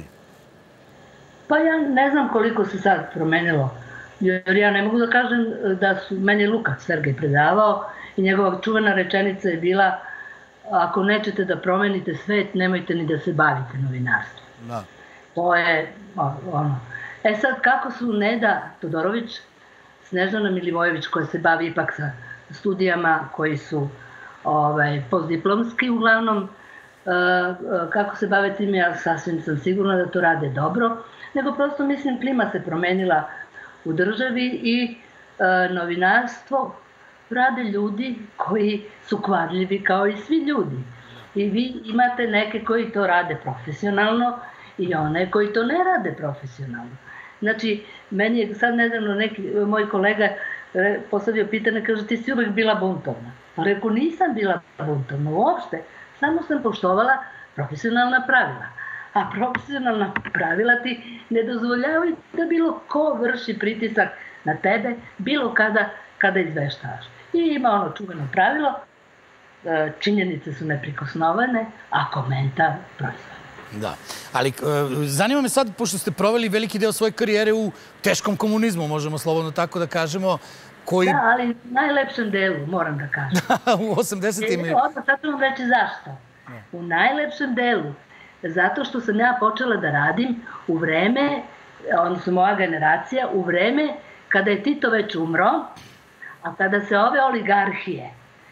Pa ja ne znam koliko se sad promenilo, jer ja ne mogu da kažem da su, meni je Lukac Sergej predavao i njegova čuvena rečenica je bila: ako nećete da promenite svet, nemojte ni da se bavite novinarstvom. Da. To je ono. E sad, kako su Neda Todorović, Snežana Milivojević, koja se bavi ipak sa studijama koji su ovaj, postdiplomski uglavnom, uh, kako se bave tim, ja sasvim sam sigurna da to rade dobro, nego prosto mislim klima se promenila u državi i uh, novinarstvo rade ljudi koji su kvarljivi kao i svi ljudi. I vi imate neke koji to rade profesionalno i one koji to ne rade profesionalno. Znači, meni je sad nedavno neki moj kolega postavio pitanje, kaže, ti si uvek bila buntovna. Pa rekao, nisam bila buntovna uopšte, samo sam poštovala profesionalna pravila. A profesionalna pravila ti ne dozvoljavaju da bilo ko vrši pritisak na tebe, bilo kada, kada izveštavaš. I ima ono čuveno pravilo, činjenice su neprikosnovene, a komentar proizvod. Da, ali zanima me sad, pošto ste proveli veliki deo svoje karijere u teškom komunizmu, možemo slobodno tako da kažemo, koji... Da, ali u najlepšem delu, moram da kažem. U osamdesetim... Odmah, sad ću vam reći zašto. U najlepšem delu, zato što sam ja počela da radim u vreme, odnosno moja generacija, u vreme kada je Tito već umro, a kada se ove oligarhije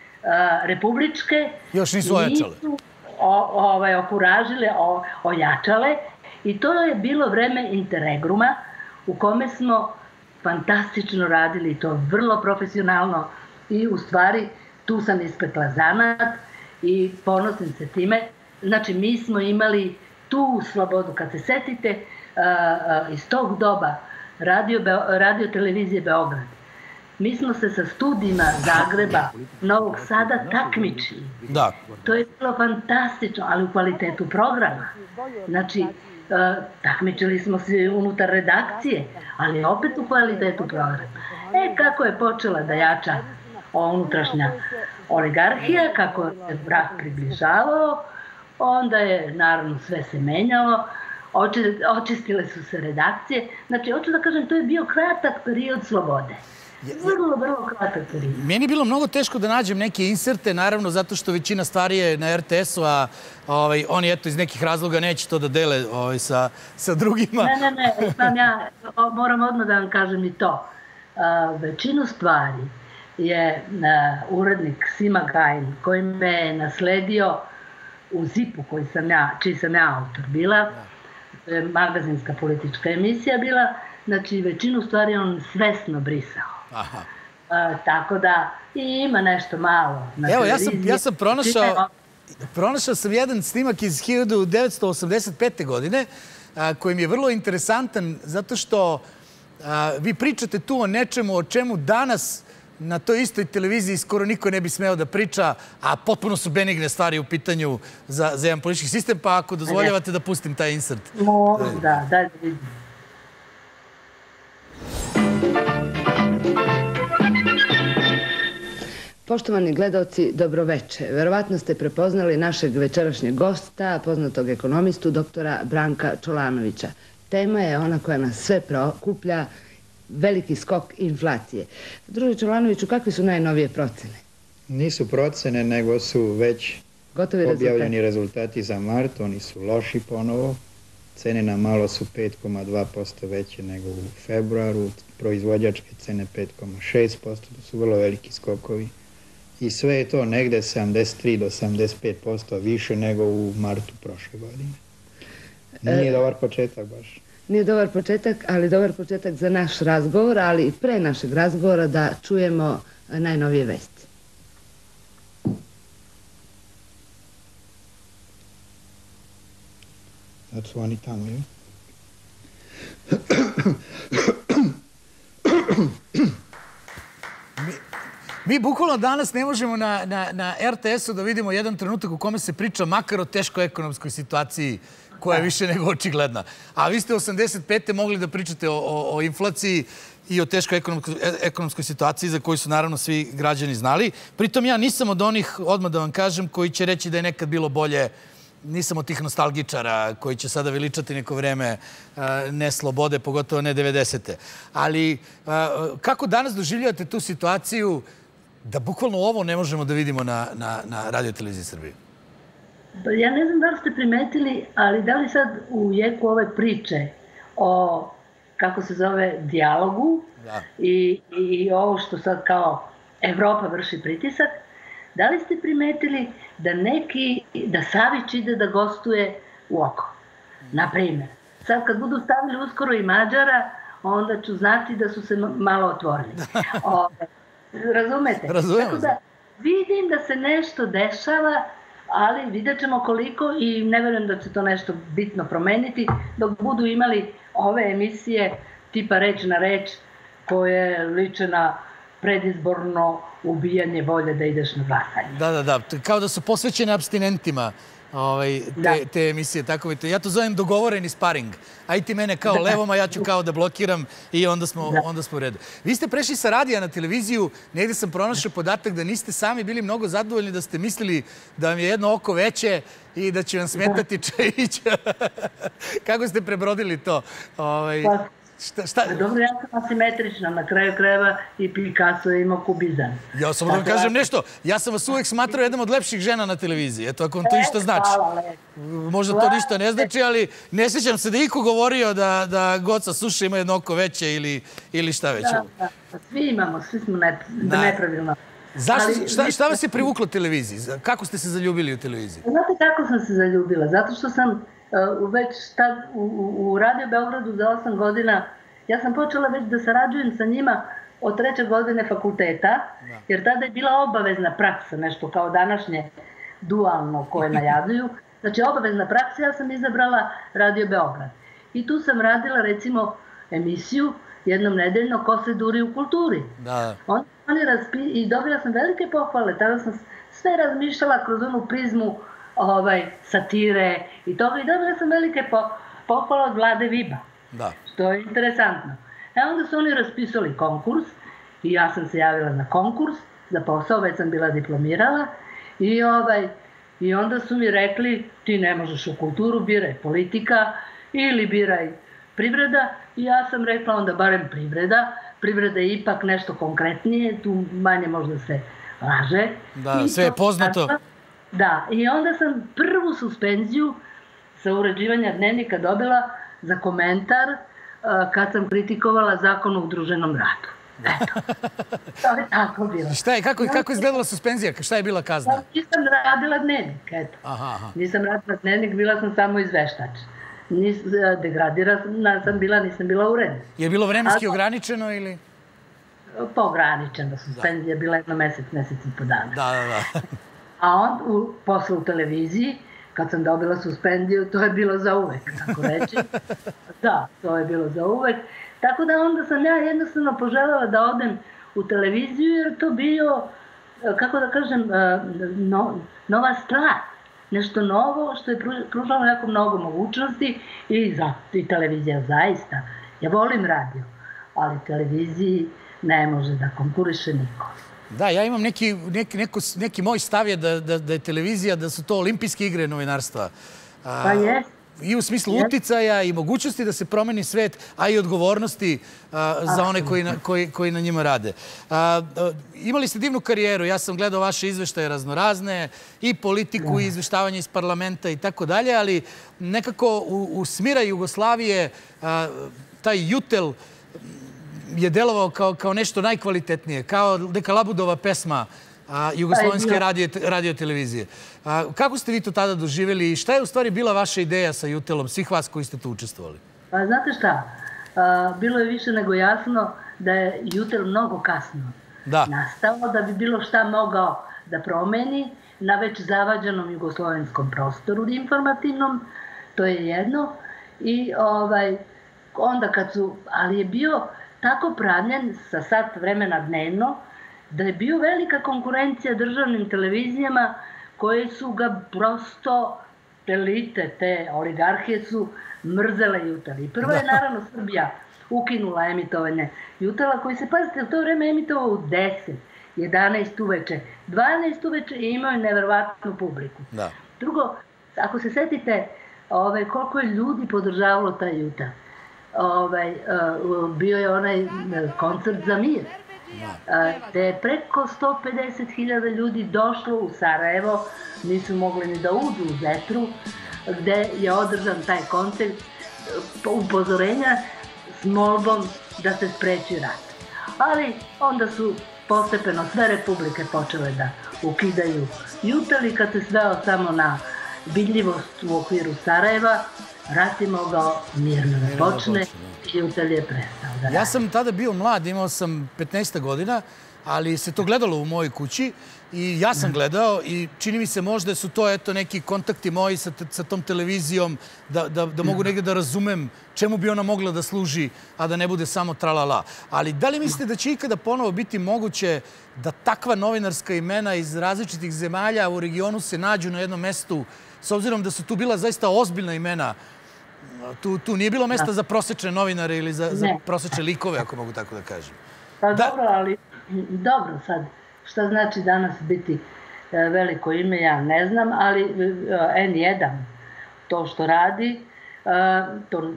republičke još nisu ojačale. Ovaj, okuražile, o, ojačale i to je bilo vreme interregruma u kome smo fantastično radili i to vrlo profesionalno i u stvari tu sam ispekla zanat i ponosim se time. Znači mi smo imali tu slobodu, kad se setite uh, uh, iz tog doba radio, radio televizije Beograd. Mi smo se sa studijima Zagreba, Novog Sada takmičili. Da. To je bilo fantastično, ali u kvalitetu programa. Znači, e, takmičili smo se unutar redakcije, ali opet u kvalitetu programa. E, kako je počela da jača unutrašnja oligarhija, kako je brak približavao, onda je, naravno, sve se menjalo, oči, očistile su se redakcije. Znači, hoću da kažem, to je bio kratak period slobode. Vrlo, vrlo kratak period. Meni je bilo mnogo teško da nađem neke inserte, naravno zato što većina stvari je na er te esu, a ovaj, oni eto iz nekih razloga neće to da dele ovaj, sa, sa drugima. Ne, ne, ne, imam ja, moram odmah da vam kažem i to. A, većinu stvari je a, urednik Sima Gajin, koji me je nasledio u zipu koji sam ja, čiji sam ja autor bila, magazinska politička emisija bila, znači većinu stvari on svesno brisao. Aha. A, tako da i ima nešto malo na Evo, ja sam, ja sam pronašao, pronašao sam jedan snimak iz hiljadu devetsto osamdeset pete. godine, koji mi je vrlo interesantan, zato što vi pričate tu o nečemu o čemu danas na toj istoj televiziji skoro niko ne bi smeo da priča, a potpuno su benigne stvari u pitanju za jedan politički sistem, pa ako dozvoljavate da pustim taj insert. Da, da vidim. Poštovani gledalci, dobroveče. Verovatno ste prepoznali našeg večerašnjeg gosta, poznatog ekonomistu, doktora Branka Čolanovića. Tema je ona koja nas sve prokuplja, veliki skok inflacije. Druže Čolanoviću, kakve su najnovije procene? Nisu procene, nego su već objavljeni rezultati za mart. Oni su loši ponovo. Cene na malo su pet zarez dva posto veće nego u februaru. Proizvođačke cene pet zarez šest posto. To su vrlo veliki skokovi. I sve je to negde sedamdeset tri do sedamdeset pet posto više nego u martu prošle godine. Nije dobar početak baš. Nije dobar početak, ali dobar početak za naš razgovor, ali i pre našeg razgovora da čujemo najnovije vesti. Sad su oni tamo, je? Mi bukvalno danas ne možemo na er te esu da vidimo jedan trenutak u kome se priča makar o teškoj ekonomskoj situaciji koja je više nego očigledna. A vi ste osamdeset pete mogli da pričate o inflaciji i o teškoj ekonomskoj situaciji za koju su naravno svi građani znali. Pritom ja nisam od onih, odmah da vam kažem, koji će reći da je nekad bilo bolje. Nisam od tih nostalgičara koji će sada veličati neko vreme ne slobode, pogotovo ne devedesete. Ali kako danas doživljavate tu situaciju da bukvalno ovo ne možemo da vidimo na Radio televiziji Srbije? Ja ne znam da li ste primetili, ali da li sad u jeku ove priče o, kako se zove, dijalogu i ovo što sad kao Evropa vrši pritisak, da li ste primetili da neki, da Savić ide da gostuje u Oko? Naprimjer, sad kad budu stavili uskoro i Mađara, onda ću znati da su se malo otvorili. Razumete? Tako da vidim da se nešto dešava, ali vidjet ćemo koliko i ne verujem da će to nešto bitno promeniti dok budu imali ove emisije tipa reč na reč koje liče na predizborno ubijanje volje da ideš na glasanje. Da, da, da. Kao da su posvećene apstinentima te emisije. Ja to zovem dogovoreni sparing. Aj ti mene kao levom, a ja ću kao da blokiram i onda smo u redu. Vi ste prešli sa radija na televiziju. Negde sam pronašao podatak da niste sami bili mnogo zadovoljni, da ste mislili da vam je jedno oko veće i da će vam smetati Čejić. Kako ste prebrodili to? Dobro, ja sam asimetrična, na kraju krajeva i Picasso je imao kubizam. Ja sam da vam kažem nešto, ja sam vas uvek smatrao jednom od lepših žena na televiziji, eto, ako vam to ništa znači. Možda to ništa ne znači, ali ne sjećam se da iko govorio da Goca Suša ima jedno oko veće ili šta već. Svi imamo, svi smo nepravilno. Šta vas je privuklo televiziji? Kako ste se zaljubili u televiziji? Znate kako sam se zaljubila? Zato što sam već tad u Radio Beogradu za osam godina, ja sam počela već da sarađujem sa njima od treće godine fakulteta, jer tada je bila obavezna praksa, nešto kao današnje dualno koje najavljuju. Znači, obavezna praksa, ja sam izabrala Radio Beograd. I tu sam radila, recimo, emisiju jednom nedeljno Ko se duri u kulturi. I dobila sam velike pohvale, tada sam sve razmišljala kroz onu prizmu satire i toga i dobila sam velike pohvale od Vlade Viba, što je interesantno. E onda su oni raspisali konkurs i ja sam se javila na konkurs za posao, već sam bila diplomirala i onda su mi rekli ti ne možeš u kulturu, biraj politika ili biraj privreda i ja sam rekla onda barem privreda, privreda je ipak nešto konkretnije, tu manje možda se laže. Da, sve je poznato. Da, i onda sam prvu suspenziju sa uređivanja Dnevnika dobila za komentar kad sam kritikovala zakon o udruženom radu. Eto, to je tako bilo. Kako je izgledala suspenzija? Šta je bila kazna? Nisam radila Dnevnik, eto. Nisam radila Dnevnik, bila sam samo izveštač. Degradirana sam bila, nisam bila uredna. Je bilo vremenski ograničeno ili? Pa ograničeno, suspenzija bila jedno mesec, mesec i po dana. Da, da, da. A on, posle u televiziji, kad sam dobila suspendiju, to je bilo za uvek, tako reći. Da, to je bilo za uvek. Tako da onda sam ja jednostavno poželjela da odem u televiziju, jer to bio, kako da kažem, nova stvar. Nešto novo što je pružalo jako mnogo mogućnosti i televizija zaista. Ja volim radio, ali televiziji ne može da konkuriše niko. Da, ja imam neki, neki, neko, neki moj stav je da, da, da je televizija, da su to olimpijske igre novinarstva. A, pa je. I u smislu uticaja i mogućnosti da se promeni svet, a i odgovornosti a, za one koji na, koji, koji na njima rade. A, a, imali ste divnu karijeru, ja sam gledao vaše izveštaje raznorazne, i politiku, i izveštavanje iz parlamenta i tako dalje, ali nekako u, u smira Jugoslavije a, taj Jutel je delovao kao, kao nešto najkvalitetnije, kao neka Labudova pesma a, jugoslovenske radio, radio televizije. A, kako ste vi to tada doživjeli i šta je u stvari bila vaša ideja sa Jutelom, svih vas koji ste tu učestvovali? Pa znate šta, a, bilo je više nego jasno da je Jutel mnogo kasno da. nastao, da bi bilo šta mogao da promeni na već zavađenom jugoslovenskom prostoru informativnom, to je jedno. I ovaj, onda kad su, ali je bio tako pravljen sa sat vremena dnevno, da je bio velika konkurencija državnim televizijama koje su ga prosto, elite, te oligarhije su mrzele Jutel. I prvo je naravno Srbija ukinula emitovanje Jutela, koji se, pazite, u to vreme emitovao u deset, jedanaest uveče, dvanaest uveče i imao je neverovatnu publiku. Da. Drugo, ako se setite ove, koliko je ljudi podržavalo taj Jutel, Ovaj, uh, bio je onaj koncert za mir, gde je preko sto pedeset hiljada ljudi došlo u Sarajevo, nisu mogli ni da uđu u Zetru, gde je održan taj koncert upozorenja s molbom da se spreči rat. Ali onda su postepeno sve republike počele da ukidaju Jutel i kad se sveo samo na vidljivost u okviru Sarajeva, rat je mogao mirno da počne i Jutel je prestao da radi. Ja sam tada bio mlad, imao sam petnaest godina, ali se to gledalo u mojoj kući i ja sam gledao i čini mi se možda su to eto neki kontakti moji sa, sa tom televizijom, da, da, da mogu negdje da razumem čemu bi ona mogla da služi, a da ne bude samo tralala. Ali da li mislite da će ikada ponovo biti moguće da takva novinarska imena iz različitih zemalja u regionu se nađu na jednom mestu, s obzirom da su tu bila zaista ozbiljna imena? Tu, tu nije bilo mesta za prosečne novinare ili za, za prosečne likove, ako mogu tako da kažem. Pa da... dobro, ali dobro sad, šta znači danas biti veliko ime, ja ne znam, ali en jedan to što radi, to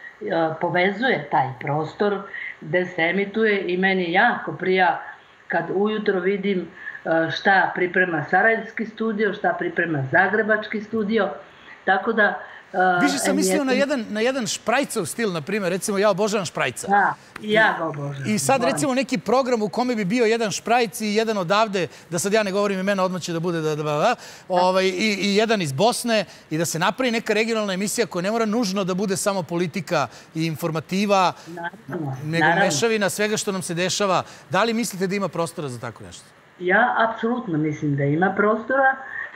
povezuje taj prostor gde se emituje i meni jako prija kad ujutro vidim šta priprema Sarajevski studio, šta priprema Zagrebački studio, tako da... Više sam mislio na jedan, na jedan šprajcov stil, na primjer, recimo ja obožavam šprajca. Da, ja ga obožavam. I sad recimo neki program u kome bi bio jedan šprajc i jedan odavde, da sad ja ne govorim imena, odmah će da bude da, da, da, ovaj, i, i jedan iz Bosne i da se napravi neka regionalna emisija koja ne mora nužno da bude samo politika i informativa, naravno, nego naravno. mešavina svega što nam se dešava. Da li mislite da ima prostora za tako nešto? Ja apsolutno mislim da ima prostora.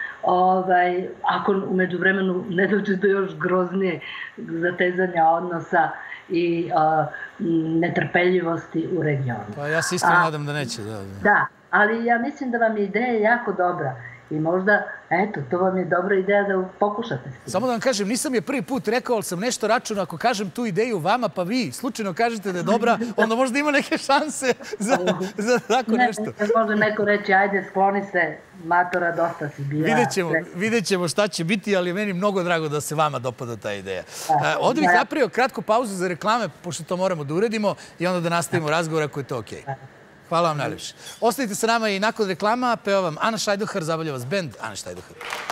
Ovaj, ako umeđu vremenu ne dođe do još groznije zatezanja odnosa i uh, netrpeljivosti u regionu. Pa ja se iskreno nadam da neće. Da, da. da, ali ja mislim da vam je ideja jako dobra i možda, eto, to vam je dobra ideja da pokušate. Samo da vam kažem, nisam je prvi put rekao, ali sam nešto računao, ako kažem tu ideju vama, pa vi slučajno kažete da je dobra, onda možda ima neke šanse za, za tako ne, nešto. Ne, može neko reći, ajde, skloni se, matora, dosta si bila. Vidjet ćemo, vidjet ćemo šta će biti, ali meni mnogo drago da se vama dopada ta ideja. A, ovdje bih napravio kratku pauzu za reklame, pošto to moramo da uredimo i onda da nastavimo razgovor ako je to okej. Okay. Hvala vam najljepše. Ostanite sa nama i nakon reklama peva vam Ana Šajdohar, zabavlja vas bend Ana Šajdohar.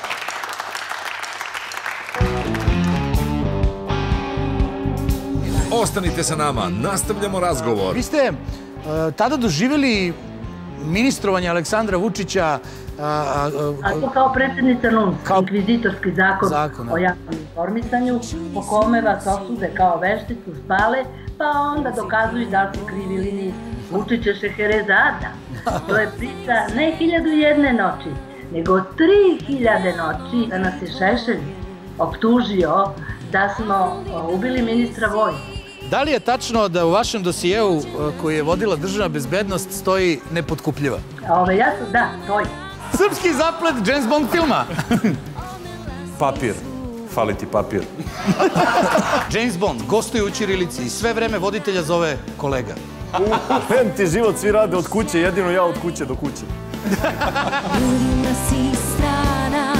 Ostanite sa nama, nastavljamo razgovor. Vi ste uh, tada doživjeli ministrovanje Aleksandra Vučića. Uh, uh, a to kao predsjednica N U N S, kao... inkvizitorski zakon, zakon o javnom informisanju, po kome vas osude kao vešticu, spale, pa onda dokazuju da li su krivi ili nisu. Vučić je Šeherezada. To je priča ne hiljadu i jedne noći, nego tri hiljade noći da nas je Šešelj optužio da smo ubili ministra vojne. Da li je tačno da u vašem dosijeu koji je vodila državna bezbednost stoji nepotkupljiva? Ove, ja sam, da, stoji. Srpski zaplet James Bond filma. Papir. Fali ti papir. James Bond gostuje u ćirilici i sve vreme voditelja zove kolega. Meni ti život, svi rade od kuće, jedino ja od kuće do kuće. Ljudima si strana,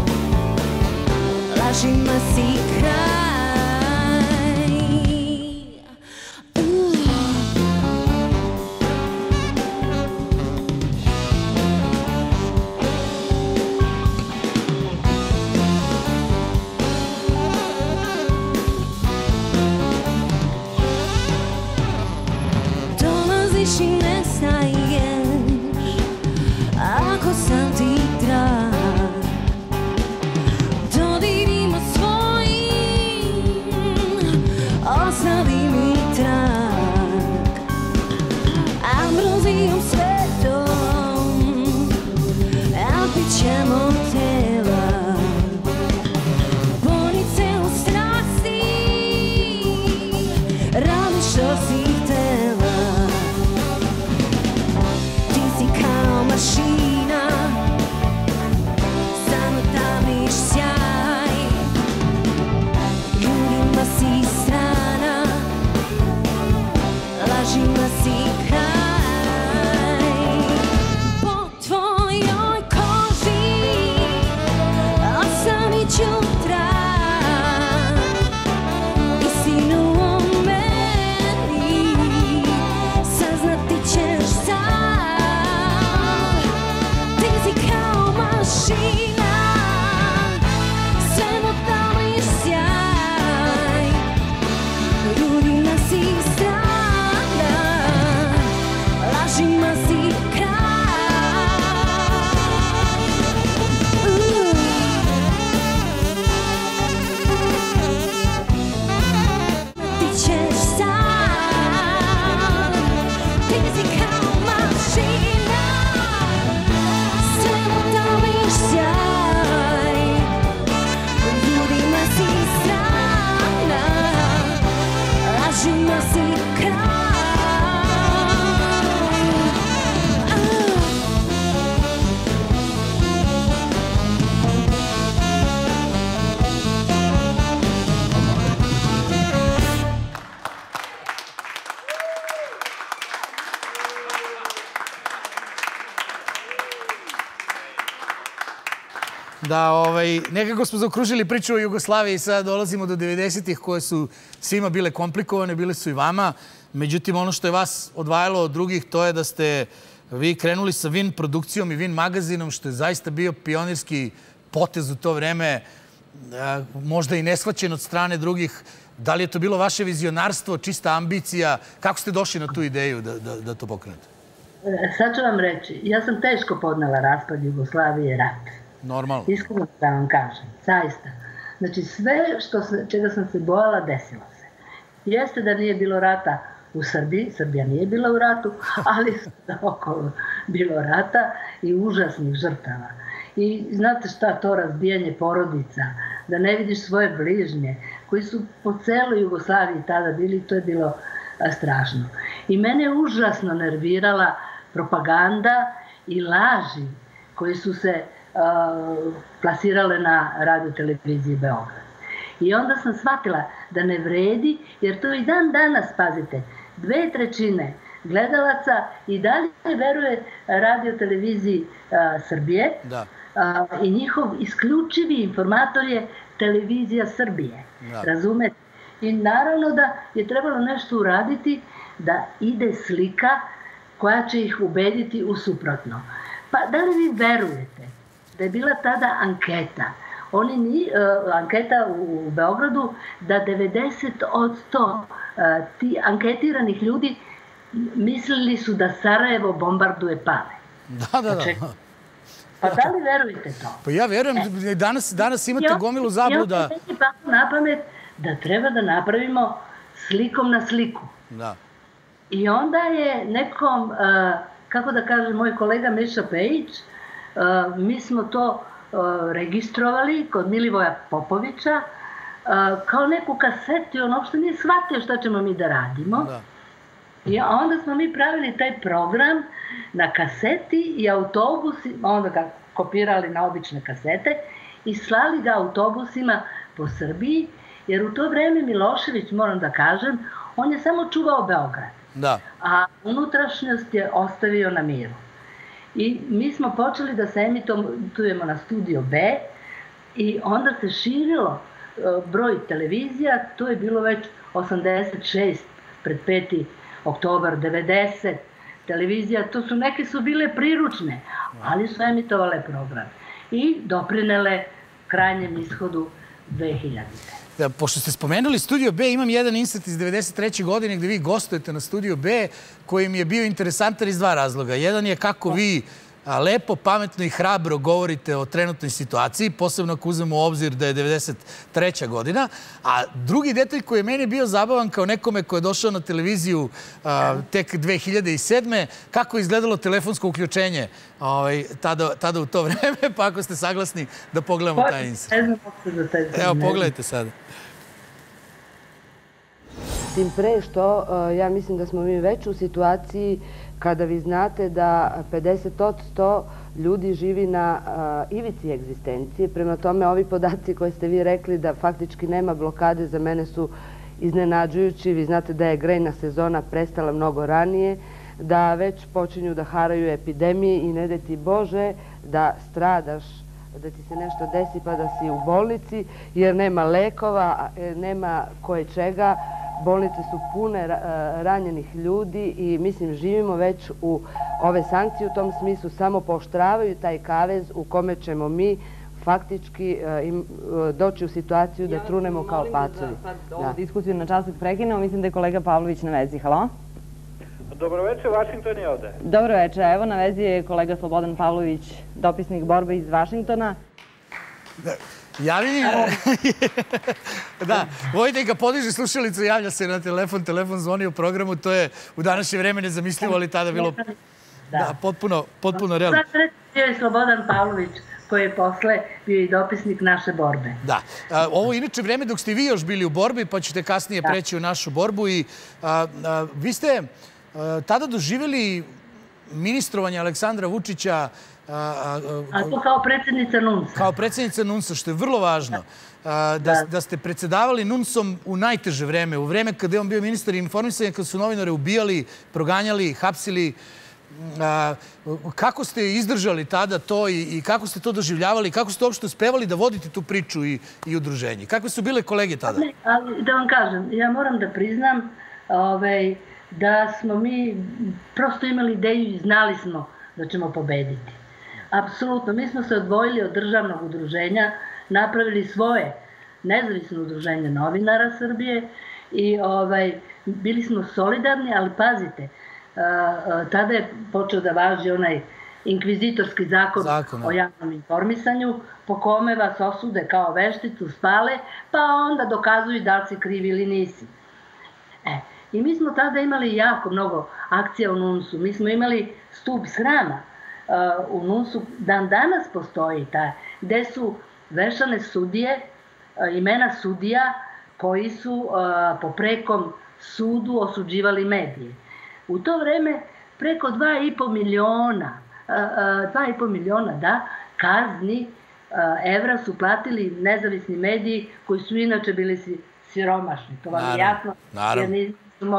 lažima si kraj. Dolaziš i nestaješ, ako sam ti drag, dodirimo svojim, ostavi mi trag. Ambrozijom svetom, napit ćemo tela, bonice u strasti, radi što si htela. Ti si kao mašina, samo tamiš sjaj. Ljudima si strana, lažima si kraj. Po tvojoj koži ostavit ću trag, istinu o meni saznati ćeš sam. Ti si kao mašina, samo tamiš sjaj. Ljudima si strana, lažima si kraj. Ti ćeš sam, ti si kao mašina, samo tamiš sjaj. Ljudima si strana, lažima si kraj. Da, ovaj, nekako smo zaokružili priču o Jugoslaviji i sada dolazimo do devedesetih koje su svima bile komplikovane, bile su i vama. Međutim, ono što je vas odvajalo od drugih, to je da ste vi krenuli sa Vin produkcijom i Vin magazinom, što je zaista bio pionirski potez u to vreme, a, možda i neshvaćen od strane drugih. Da li je to bilo vaše vizionarstvo, čista ambicija? Kako ste došli na tu ideju da, da, da to pokrenete? E, Sad ću vam reći, ja sam teško podnela raspad Jugoslavije i rat. Normalno. Iskreno da vam kažem, zaista. Znači sve što se, čega sam se bojala desilo se. Jeste da nije bilo rata u Srbiji, Srbija nije bila u ratu, ali da okolo bilo rata i užasnih žrtava. I znate šta, to razbijanje porodica, da ne vidiš svoje bližnje, koji su po celoj Jugoslaviji tada bili, to je bilo a, strašno. I mene je užasno nervirala propaganda i laži koji su se a, plasirale na radio-televiziji Beograd. I onda sam shvatila da ne vredi, jer to i dan danas, pazite, dve trećine gledalaca i dalje veruje radio-televiziji Srbije. Da. A, i njihov isključivi informator je televizija Srbije. Da. Razumete? I naravno da je trebalo nešto uraditi da ide slika koja će ih ubediti u suprotno. Pa da li vi verujete da je bila tada anketa, oni ni, uh, anketa u, u Beogradu, da devedeset posto uh, ti anketiranih ljudi mislili su da Sarajevo bombarduje Pale. Da, da, da. Znači, pa da li verujete to? Pa ja verujem, e. danas, danas imate I gomilu zabluda. I onda meni palo na pamet da treba da napravimo slikom na sliku. Da. I onda je nekom, uh, kako da kaže moj kolega Miša Pejić, mi smo to registrovali kod Milivoja Popovića kao neku kasetu i on uopšte nije shvatio šta ćemo mi da radimo. I onda smo mi pravili taj program na kaseti i autobusi, onda ga kopirali na obične kasete i slali ga autobusima po Srbiji, jer u to vreme Milošević, moram da kažem, on je samo čuvao Beograd, Da. a unutrašnjost je ostavio na miru. I mi smo počeli da se emitujemo na Studio B i onda se širilo e, broj televizija, to je bilo već osamdeset šest pred peti oktobar, devedeset televizija, to su, neke su bile priručne, ali su emitovale program i doprinele krajnjem ishodu dve hiljadite. Da, pošto ste spomenuli Studio B, imam jedan insert iz devedeset treće godine gde vi gostujete na Studio B, koji mi je bio interesantan iz dva razloga. Jedan je kako vi a, lepo, pametno i hrabro govorite o trenutnoj situaciji, posebno ako uzmemo u obzir da je devedeset treća godina. A drugi detalj koji je meni bio zabavan kao nekome ko je došao na televiziju a, tek dve hiljade sedme. kako je izgledalo telefonsko uključenje ovaj, tada, tada u to vreme, pa ako ste saglasni da pogledamo taj insert. Ne znam kako za taj film. Evo, pogledajte sada. Tim pre što ja mislim da smo mi već u situaciji kada vi znate da pedeset posto ljudi živi na ivici egzistencije. Prema tome, ovi podaci koje ste vi rekli da faktički nema blokade, za mene su iznenađujući. Vi znate da je grejna sezona prestala mnogo ranije, da već počinju da haraju epidemije i ne daj ti Bože da stradaš, da ti se nešto desi pa da si u bolnici, jer nema lekova, nema koje čega. Bolnice su pune ranjenih ljudi i mislim živimo već u ove sankcije u tom smislu, samo pooštravaju taj kavez u kome ćemo mi faktički doći u situaciju da trunemo kao pacovi. Ovu diskusiju na časak prekinemo, mislim da je kolega Pavlović na vezi. Halo? Dobro večer, Vašington je ovde. Dobro večer, evo na vezi je kolega Slobodan Pavlović, dopisnik borbe iz Vašingtona. Ja vidim... Da, Vojtek ga podiže slušalicu, javlja se na telefon, telefon zvoni u programu, to je u današnje vreme nezamislivo, ali tada bilo potpuno realno. Sad bio je Slobodan Pavlović, koji je posle bio i dopisnik naše borbe. Da. Ovo je inače vreme dok ste vi još bili u borbi, pa ćete kasnije preći u našu borbu i vi ste tada doživjeli ministrovanje Aleksandra Vučića. A to kao predsjednica NUNS-a. Kao predsjednica NUNS-a, što je vrlo važno. Da ste predsedavali NUNS-om u najteže vreme, u vreme kada je on bio ministar informisanja, kada su novinare ubijali, proganjali, hapsili. Kako ste izdržali tada to i kako ste to doživljavali? Kako ste uopšte uspevali da vodite tu priču i udruženje? Kakve su bile kolege tada? Da vam kažem, ja moram da priznam da smo mi prosto imali ideju i znali smo da ćemo pobediti. Apsolutno. Mi smo se odvojili od državnog udruženja, napravili svoje nezavisno udruženje novinara Srbije i bili smo solidarni, ali pazite, tada je počeo da važi onaj inkvizitorski zakon o javnom informisanju, po kome vas osude kao vešticu, spale, pa onda dokazuju da li si kriv ili nisi. I mi smo tada imali jako mnogo akcija u NUNS-u. Mi smo imali stup srama u NUNS-u, dan danas postoji taj, gde su vešane sudije, imena sudija koji su po prekom sudu osuđivali medije. U to vreme preko dva i po miliona, dva i po miliona, da, kazni evra su platili nezavisni mediji koji su inače bili siromašni. To vam je jasno. Naravno.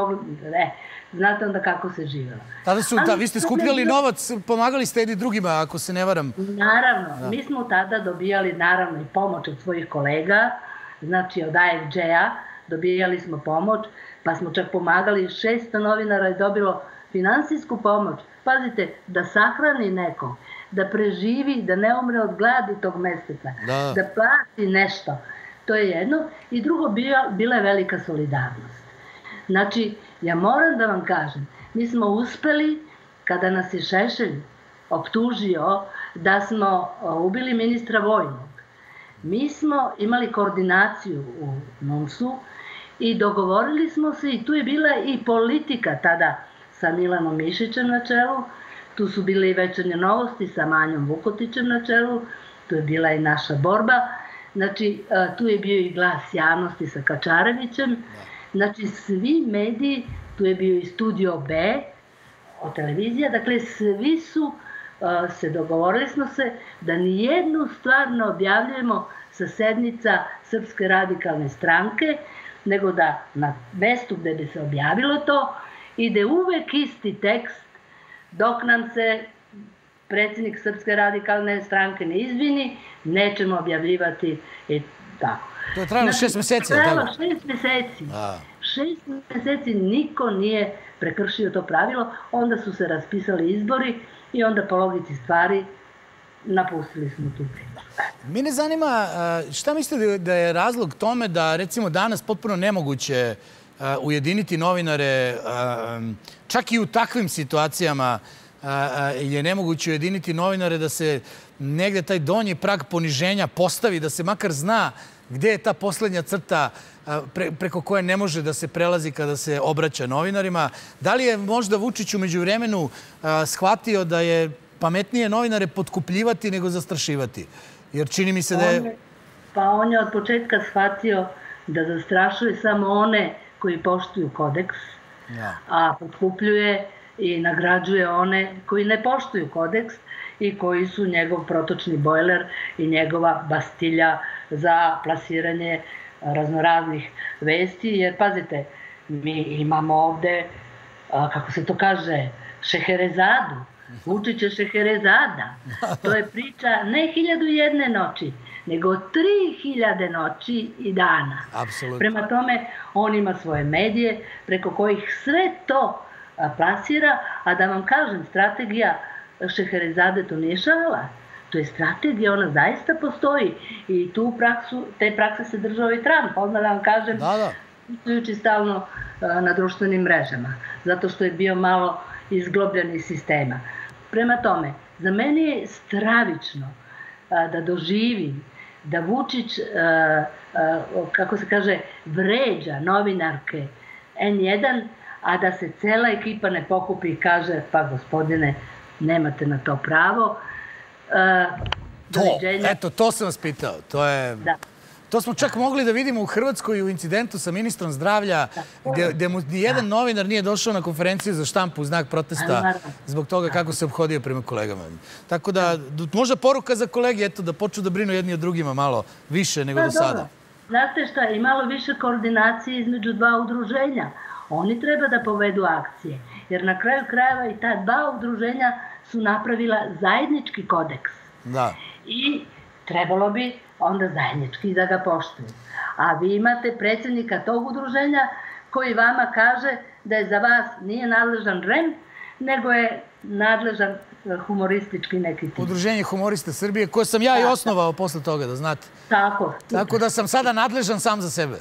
Znate onda kako se živjelo. Tada su, da, vi ste skupljali novac, pomagali ste jedni drugima, ako se ne varam. Naravno, mi smo tada dobijali naravno i pomoć od svojih kolega, znači od A F Đ-a, dobijali smo pomoć, pa smo čak pomagali, šesto novinara je dobilo finansijsku pomoć. Pazite, da sahrani nekog, da preživi, da ne umre od gladi tog meseca, da plati nešto. To je jedno. I drugo, bila je velika solidarnost. Znači, ja moram da vam kažem, mi smo uspeli, kada nas je Šešelj optužio da smo ubili ministra vojnog, mi smo imali koordinaciju u NUNS-u i dogovorili smo se, i tu je bila i politika tada sa Milanom Mišićem na čelu, Tu su bile i Večernje novosti sa Manjom Vukotićem na čelu, tu je bila i naša borba. Znači, tu je bio i Glas javnosti sa Kačarevićem. Znači, svi mediji, tu je bio i Studio B, televizija, dakle, svi su se dogovorili smo se da nijednu stvar ne objavljujemo sa sednica Srpske radikalne stranke, nego da na mestu gde bi se objavilo to ide uvek isti tekst dok nam se predsjednik Srpske radikalne stranke ne izvini, nećemo objavljivati i tako. To je trajalo šest meseci, ali tako? Trajalo šest meseci. Šest meseci niko nije prekršio to pravilo, onda su se raspisali izbori i onda po logici stvari napustili smo tu priču. Mene zanima, šta mislite da je razlog tome da recimo danas potpuno nemoguće ujediniti novinare, čak i u takvim situacijama je nemoguće ujediniti novinare da se negde taj donji prag poniženja postavi, da se makar zna gde je ta poslednja crta preko koje ne može da se prelazi kada se obraća novinarima. Da li je možda Vučić umeđu vremenu shvatio da je pametnije novinare potkupljivati nego zastrašivati? Jer čini mi se da je... Pa on je od početka shvatio da zastrašuje samo one koji poštuju kodeks, a potkupljuje i nagrađuje one koji ne poštuju kodeks i koji su njegov protočni bojler i njegova bastilja za plasiranje raznoraznih vesti. Jer, pazite, mi imamo ovde, kako se to kaže, Šeherezadu. Vučić je Šeherezada. To je priča ne hiljadu i jedne noći, nego tri hiljade noći i dana. Prema tome, on ima svoje medije preko kojih sve to plasira, a da vam kažem, strategija Šeherezade to nije šala. To je strategija, ona zaista postoji i tu praksu, te prakse se držao i Trump. Odmah da vam kažem, ustujući stalno na društvenim mrežama, zato što je bio malo izglobljen iz sistema. Prema tome, za mene je stravično da doživim da Vučić, kako se kaže, vređa novinarke en jedan, a da se cela ekipa ne pokupi i kaže, pa gospodine, nemate na to pravo. To, eto, to sam vas pitao. To je... To smo čak mogli da vidimo u Hrvatskoj u incidentu sa ministrom zdravlja, gde mu nijedan novinar nije došao na konferenciju za štampu u znak protesta zbog toga kako se obhodio prema kolegama. Tako da, možda poruka za kolege, eto, da počnu da brinu jedni od drugima malo više nego do sada. Znate šta, i malo više koordinacije između dva udruženja. Oni treba da povedu akcije, jer na kraju krajeva i ta dva udruženja su napravila zajednički kodeks. Da. I trebalo bi onda zajednički da ga poštuju. A vi imate predsjednika tog udruženja koji vama kaže da je za vas nije nadležan R E M, nego je nadležan humoristički neki tim. Udruženje humorista Srbije, koje sam ja i osnovao posle toga, da znate. Tako. Tako da sam sada nadležan sam za sebe.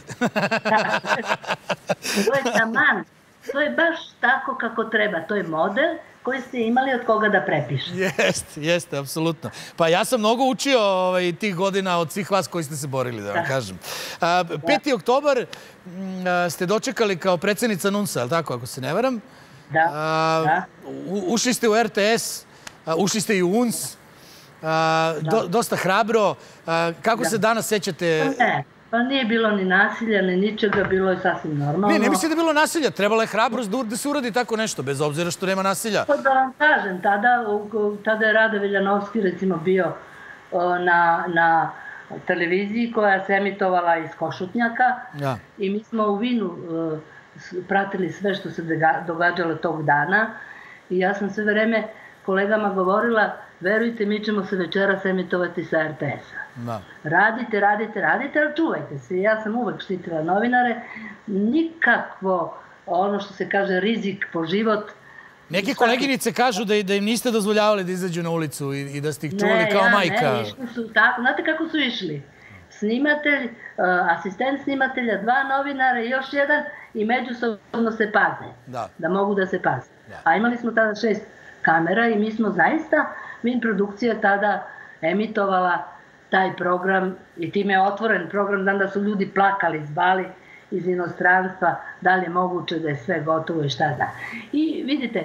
To je taman. To je baš tako kako treba. To je model koji ste imali od koga da prepišete. Jeste, jeste, apsolutno. Pa ja sam mnogo učio tih godina od svih vas koji ste se borili, da vam kažem. peti oktobar ste dočekali kao predsjednica NUNS-a, ali tako, ako se ne varam? Da. Ušli ste u R T S, ušli ste i u U N S, dosta hrabro. Kako se danas sećate? Ne. Pa nije bilo ni nasilja, ni ničega, bilo je sasvim normalno. Ne, ne mislim da je bilo nasilja, trebala je hrabrost da se uradi tako nešto, bez obzira što nema nasilja. Pa da vam kažem, tada je Rade Veljanovski recimo bio na televiziji koja se emitovala iz Košutnjaka i mi smo u Vinu pratili sve što se događalo tog dana i ja sam sve vreme kolegama govorila, verujte, mi ćemo se večeras emitovati sa R T S-a. Radite, radite, radite, ali čuvajte se. Ja sam uvek štitila novinare. Nikakvo, ono što se kaže, rizik po život. Neke koleginice kažu da im niste dozvoljavali da izađu na ulicu i da ste ih čuvali kao majka. Ne, išli su tako. Znate kako su išli? Snimatelj, asistent snimatelja, dva novinara i još jedan i međusobno se paze. Da mogu da se paze. A imali smo tada šest kamera i mi smo zaista, Min produkcija tada emitovala taj program i time je otvoren program, znam da su ljudi plakali, zvali iz inostranstva, da li je moguće da je sve gotovo i šta da. I vidite,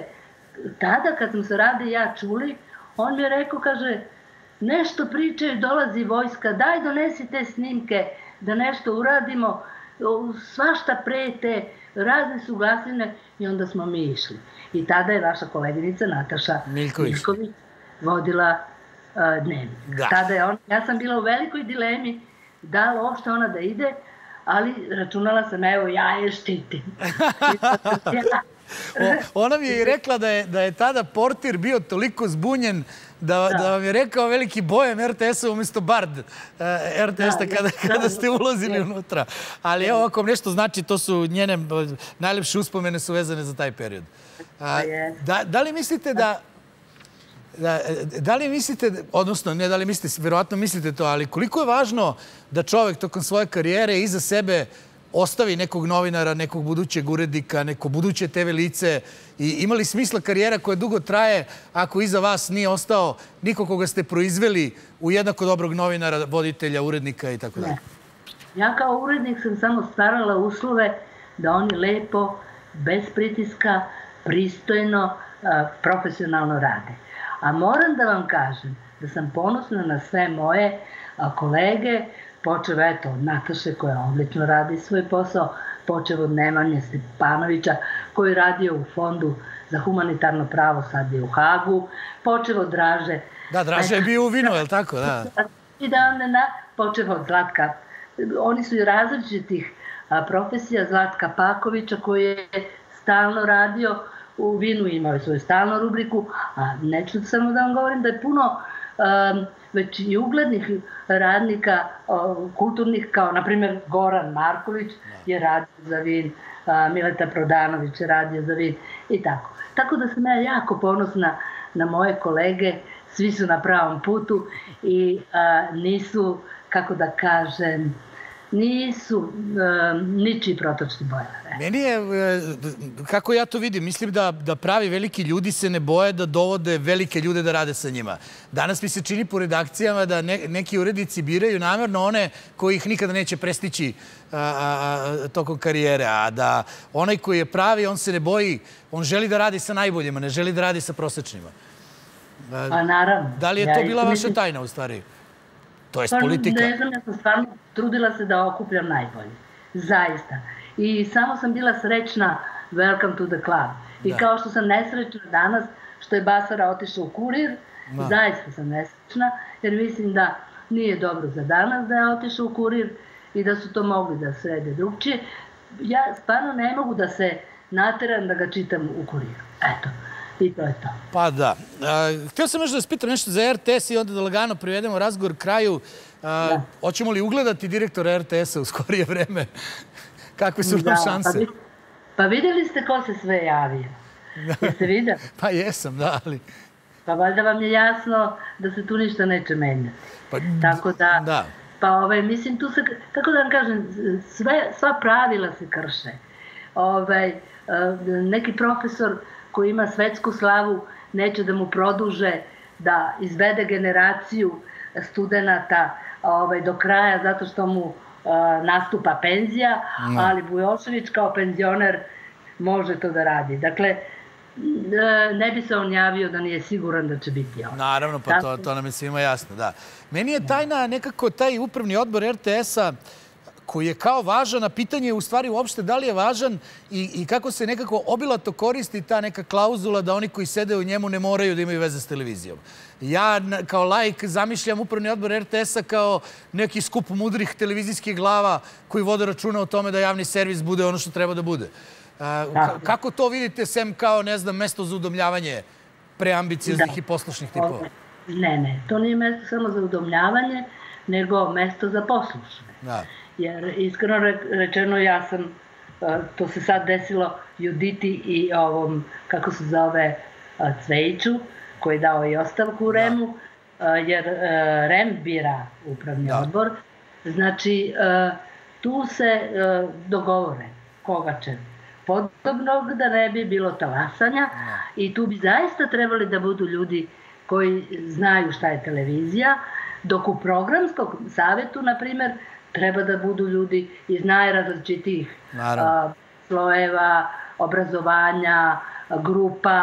tada kad smo se Rade i ja čuli, on mi je rekao, kaže, nešto pričaju, dolazi vojska, daj donesi te snimke da nešto uradimo, svašta prete, razne su glasine i onda smo mi išli. I tada je vaša koleginica Nataša Miljković vodila Dnevnik. Tada je on, ja sam bila u velikoj dilemi da li uopšte ona da ide, ali računala sam, evo, ja je štitim. Ona mi je i rekla da je tada portir bio toliko zbunjen da vam je rekao veliki Bojan er te esa umjesto Bard er te esa kada ste ulazili unutra. Ali evo, ako vam nešto znači, to su njene najlepše uspomene su vezane za taj period. Da li mislite da Da li mislite, odnosno ne da li mislite, verovatno mislite to, ali koliko je važno da čovek tokom svoje karijere iza sebe ostavi nekog novinara, nekog budućeg urednika, neko buduće te ve lice i ima li smisla karijera koja dugo traje ako iza vas nije ostao niko koga ste proizveli u jednako dobrog novinara, voditelja, urednika i tako dalje? Ja kao urednik sam samo stvarala uslove da oni lepo, bez pritiska, pristojno, profesionalno rade. A moram da vam kažem da sam ponosna na sve moje kolege, počeo eto od Nataše koja odlično radi svoj posao, počeo od Nemanje Stepanovića koji je radio u Fondu za humanitarno pravo, sad je u Hagu, počeo od Draže. Da, Draže je bio u Vinu, je li tako? I da ne, počeo od Zlatka. Oni su i različitih profesija, Zlatka Pakovića koji je stalno radio u Vinu, imao je svoju stalnu rubriku, a neću samo da vam govorim da je puno već i uglednih radnika, kulturnih, kao na primjer Goran Marković je radio za Vin, Mileta Prodanović je radio za Vin i tako. Tako da sam ja jako ponosna na moje kolege, svi su na pravom putu i nisu, kako da kažem, nisu ničiji protočni bojlare. Meni je, kako ja to vidim, mislim da pravi veliki ljudi se ne boje da dovode velike ljude da rade sa njima. Danas mi se čini po redakcijama da neki urednici biraju namjerno one koji ih nikada neće prestići tokom karijere, a da onaj koji je pravi, on se ne boji, on želi da radi sa najboljima, ne želi da radi sa prosečnima. Pa naravno. Da li je to bila vaša tajna u stvari? To je politika. Ne znam, ja sam stvarno trudila se da okupljam najbolje. Zaista. I samo sam bila srećna welcome to the club. I kao što sam nesrećna danas što je Basara otišao u Kurir, zaista sam nesrećna, jer mislim da nije dobro za danas da je otišao u Kurir i da su to mogli da srede drugčije. Ja stvarno ne mogu da se nateram da ga čitam u Kuriru. Eto. I to je to. Pa da. Htio sam još da vas pitam nešto za er te es i onda da lagano privedemo razgovor kraju. Hoćemo li ugledati direktora er te esa u skorije vreme? Kakve su nam šanse? Pa vidjeli ste ko se sve javio? Jeste vidjeli? Pa jesam, da, ali... Pa valjda vam je jasno da se tu ništa neće menjati. Tako da... Pa mislim, tu se, kako da vam kažem, sva pravila se krše. Neki profesor koji ima svetsku slavu, neće da mu produže da izvede generaciju studenta do kraja zato što mu nastupa penzija, ali Bujošević kao penzioner može to da radi. Dakle, ne bi se on javio da nije siguran da će biti on. Naravno, pa to nam je svima jasno, da. Meni je tajna nekako taj upravni odbor er te esa koji je kao važan, a pitanje je u stvari uopšte da li je važan i kako se nekako obilato koristi ta neka klauzula da oni koji sede u njemu ne moraju da imaju veze s televizijom. Ja kao laik zamišljam upravni odbor er te esa kao neki skup mudrih televizijskih glava koji vode računa o tome da javni servis bude ono što treba da bude. Kako to vidite sem kao, ne znam, mesto za udomljavanje preambicioznih i poslušnih tipova? Ne, ne, to nije mesto samo za udomljavanje, nego mesto za poslušne. Da. Jer iskreno rečeno ja sam, to se sad desilo Juditi i ovom, kako se zove, Cvejiću, koji je dao i ostavku u Remu, jer Rem bira upravni odbor. Znači, tu se dogovore koga će podobnog da ne bi bilo talasanja i tu bi zaista trebali da budu ljudi koji znaju šta je televizija, dok u programskom savjetu, na primjer, treba da budu ljudi iz najrazličitijih slojeva, obrazovanja, grupa,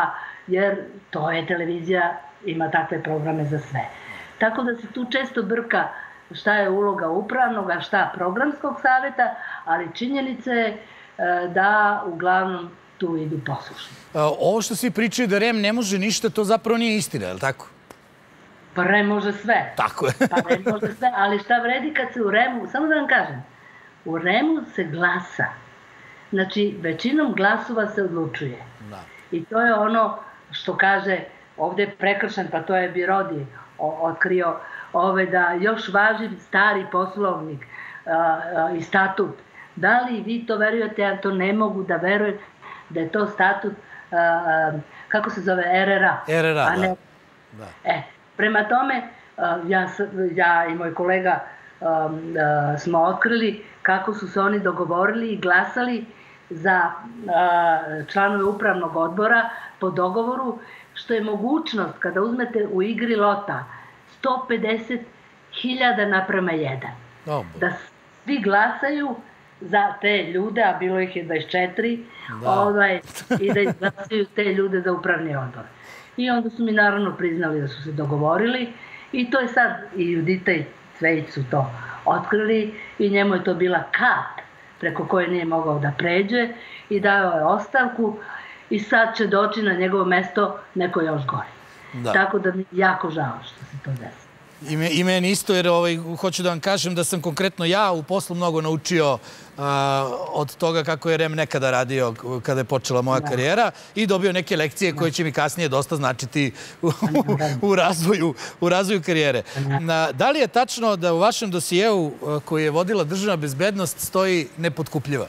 jer to je televizija, ima takve programe za sve. Tako da se tu često brka šta je uloga upravnog, a šta programskog saveta, ali činjenica je da uglavnom tu idu poslušni. Ovo što svi pričaju da R E M ne može ništa, to zapravo nije istina, je li tako? Pa R E M može sve. Tako je. Pa R E M može sve, ali šta vredi kad se u R E M-u, samo da vam kažem, u R E M-u se glasa. Znači, većinom glasova se odlučuje. I to je ono što kaže, ovdje je prekršen, pa to je Birodi otkrio, da još važi stari poslovnik i statut. Da li vi to verujete, ja to ne mogu da verujem, da je to statut, kako se zove, R R A. R R A, da. Prema tome, ja i moj kolega smo otkrili kako su se oni dogovorili i glasali za članove upravnog odbora po dogovoru, što je mogućnost kada uzmete u igri lota sto pedeset hiljada naprema jedan. Da svi glasaju za te ljude, a bilo ih je dvadeset četiri, i da izglasaju te ljude za upravni odbor. I onda su mi naravno priznali da su se dogovorili i to je sad, i Judita i Cvejić su to otkrili i njemu je to bila kat preko koje nije mogao da pređe i dao je ostavku i sad će doći na njegovo mesto neko još gore. Tako da mi je jako žao što se to desi. I meni isto, jer hoću da vam kažem da sam konkretno ja u poslu mnogo naučio od toga kako je R E M nekada radio kada je počela moja karijera i dobio neke lekcije koje će mi kasnije dosta značiti u razvoju karijere. Da li je tačno da u vašem dosijeu koji je vodila državna bezbednost stoji nepotkupljiva?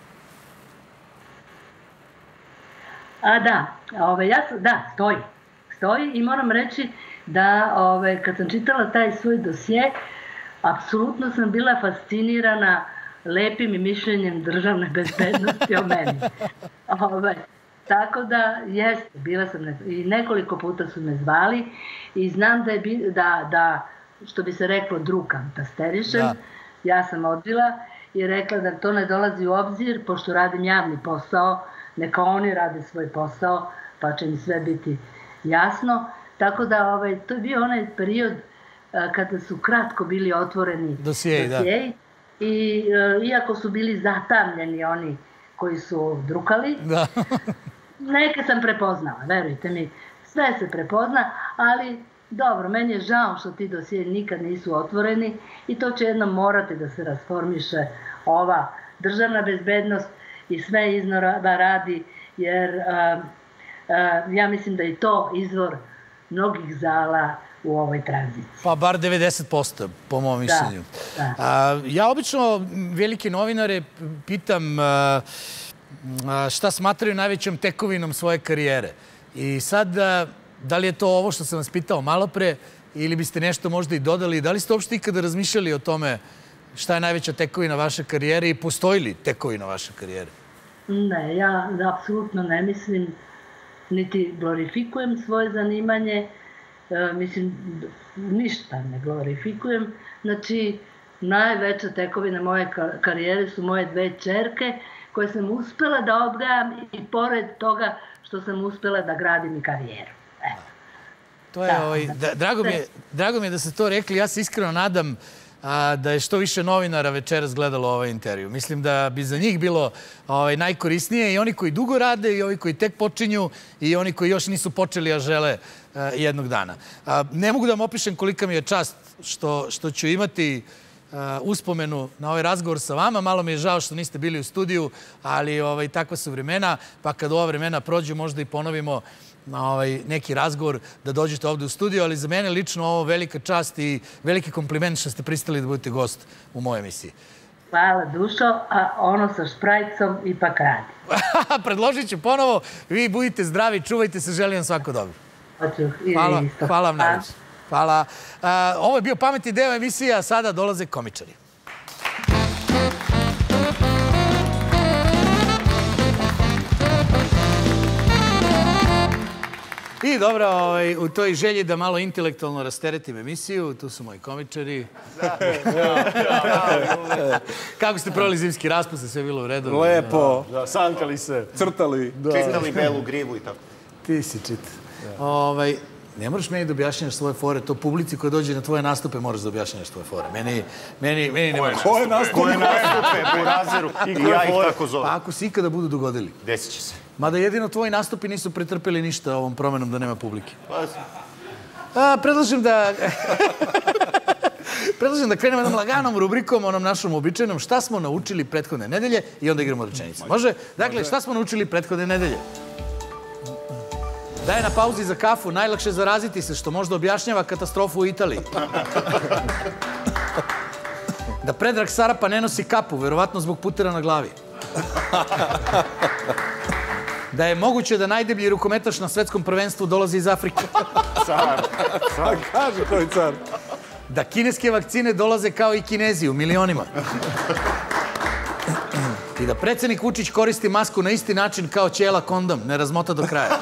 Da, da, stoji. Stoji i moram reći da kad sam čitala taj svoj dosje, apsolutno sam bila fascinirana lepim mišljenjem državne bezbednosti o meni. Tako da, jeste, bila sam, i nekoliko puta su me zvali i znam da, što bi se reklo, drukam, tasterišem, ja sam odbila i rekla da to ne dolazi u obzir, pošto radim javni posao, neka oni rade svoj posao, pa će mi sve biti jasno. Tako da to je bio onaj period kada su kratko bili otvoreni dosjeji i iako su bili zatamljeni oni koji su drukali, neke sam prepoznala, verujte mi, sve se prepozna, ali dobro, meni je žao što ti dosjeji nikad nisu otvoreni i to će jednom morati da se rasformiše ova državna bezbednost i sve iznova radi, jer ja mislim da je to izvor mnogih zala u ovoj tranziciji. Pa bar devedeset posto, po mom mišljenju. Ja obično velike novinare pitam šta smatraju najvećom tekovinom svoje karijere. I sad, da li je to ovo što sam vas pitao malo pre, ili biste nešto možda i dodali, da li ste uopšte ikada razmišljali o tome šta je najveća tekovina vaše karijere i postoji li tekovina vaše karijere? Ne, ja apsolutno ne mislim, niti glorifikujem svoje zanimanje, mislim, ništa ne glorifikujem. Znači, najveća tekovina moje karijere su moje dve ćerke koje sam uspela da odgajam i pored toga što sam uspela da gradim i karijeru. Drago mi je da ste to rekli, ja se iskreno nadam da je što više novinara večeras gledalo ovaj intervju. Mislim da bi za njih bilo najkorisnije i oni koji dugo rade i oni koji tek počinju i oni koji još nisu počeli, a žele jednog dana. Ne mogu da vam opišem kolika mi je čast što ću imati uspomenu na ovaj razgovor sa vama. Malo mi je žao što niste bili u studiju, ali takva su vremena, pa kad ova vremena prođu možda i ponovimo neki razgovor da dođete ovde u studiju, ali za mene lično ovo velika čast i veliki kompliment što ste pristali da budete gost u mojoj emisiji. Hvala dušo, a ono sa šprajcom ipak radi. Predložit ću ponovo, vi budite zdravi, čuvajte se, želim vam svako dobro. Hvala vam najveće. Hvala. Ovo je bio Pametni deo emisije, a sada dolaze komičari. I dobro, u toj želji da malo intelektualno rasteretim emisiju, tu su moji komičari. Kako ste proveli zimski raspust, sve je bilo u redu? Lepo, sankali se, crtali. Čitali belu grivu i tako. Ti si čit. Ovaj, ne moraš meni da objašnjaš svoje fore, to publici koja dođe na tvoje nastupe moraš da objašnjaš svoje fore. Meni, meni, meni nema... Koje nastupe? Koje nastupe? Po razeru. I ja ih tako zove. Pa ako se ikada budu dogodili. Desit će se. Mada jedino tvoji nastupi nisu pretrpeli ništa ovom promenom da nema publike. A, predlažem da... Predlažem da krenemo jednom laganom rubrikom, onom našom običajnom, šta smo naučili prethodne nedelje i onda igramo rečenice. Može? Dakle, šta smo naučili prethodne nedelje? Da je na pauzi za kafu najlakše zaraziti se, što možda objašnjava katastrofu u Italiji. Da Predrag Sarapa ne nosi kapu, verovatno zbog putera na glavi. Da je moguće da najdeblji rukometaš na svetskom prvenstvu dolazi iz Afrike. Car. Car. Kaže koji car. Da kineske vakcine dolaze kao i Kinezi u milionima. I da predsjednik Vučić koristi masku na isti način kao ćela kondom, ne razmota do kraja.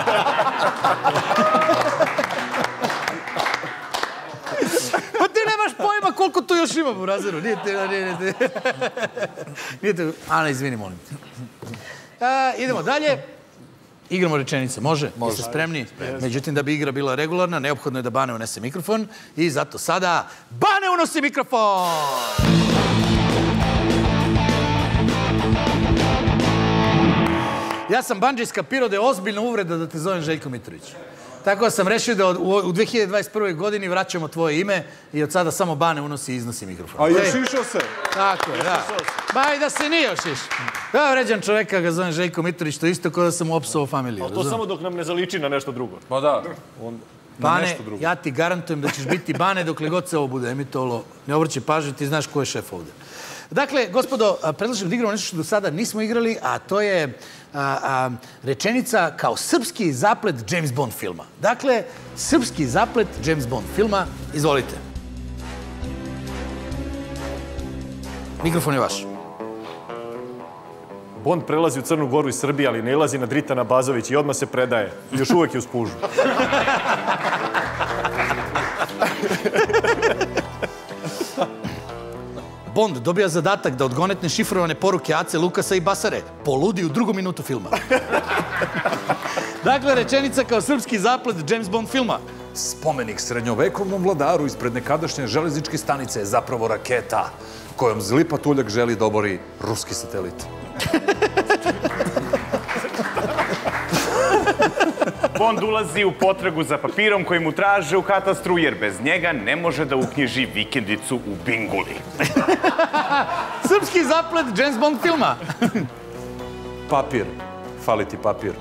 Pa ti nemaš pojma koliko tu još ima u razeru. Nije te... Nije te... Nije te... Ana, izvini, molim. A, idemo dalje. Igramo rečenice, može? Može. Jeste spremni? Međutim, da bi igra bila regularna, neophodno je da Bane unese mikrofon. I zato sada, Bane unosi mikrofon! Ja sam Bandži skapirao da je ozbiljna uvreda da te zovem Željko Mitrović. Tako da sam rešio da u dve hiljade dvadeset prve. godini vraćamo tvoje ime i od sada samo Bane unosi i iznosi mikrofon. A još išao se? Tako je, da. Ba i da se nije još išao. Ja vređam čoveka, ga zovem Željko Mitrović, to isto kao da sam mu opsovao familiju. Ali to samo dok nam ne zaliči na nešto drugo. Pa da. Bane, ja ti garantujem da ćeš biti Bane dokle god se ovo bude emitovalo. Ne obraćaj pažnju, ti znaš ko je šef ovde. Dakle, gospodo, predlažem da igramo nešto što do sada nismo igrali, a to je a, a, rečenica kao srpski zaplet James Bond filma. Dakle, srpski zaplet James Bond filma. Izvolite. Mikrofon je vaš. Bond prelazi u Crnu Goru iz Srbije, ali ne ilazi na Dritana Bazović i odmah se predaje. Još uvek je uz pužu. Bond dobija zadatak da odgonetne šifrovane poruke Ace Lukasa i Basare. Poludi u drugu minutu filma. Dakle, rečenica kao srpski zaplet James Bond filma. Spomenik srednjovekovnom vladaru ispred nekadašnje železničke stanice je zapravo raketa kojom zli patuljak želi da obori ruski satelit. Bond ulazi u potragu za papirom koji mu traže u katastru, jer bez njega ne može da uknjiži vikendicu u Binguli. Srpski zaplet James Bond filma. Papir. Fali ti papir.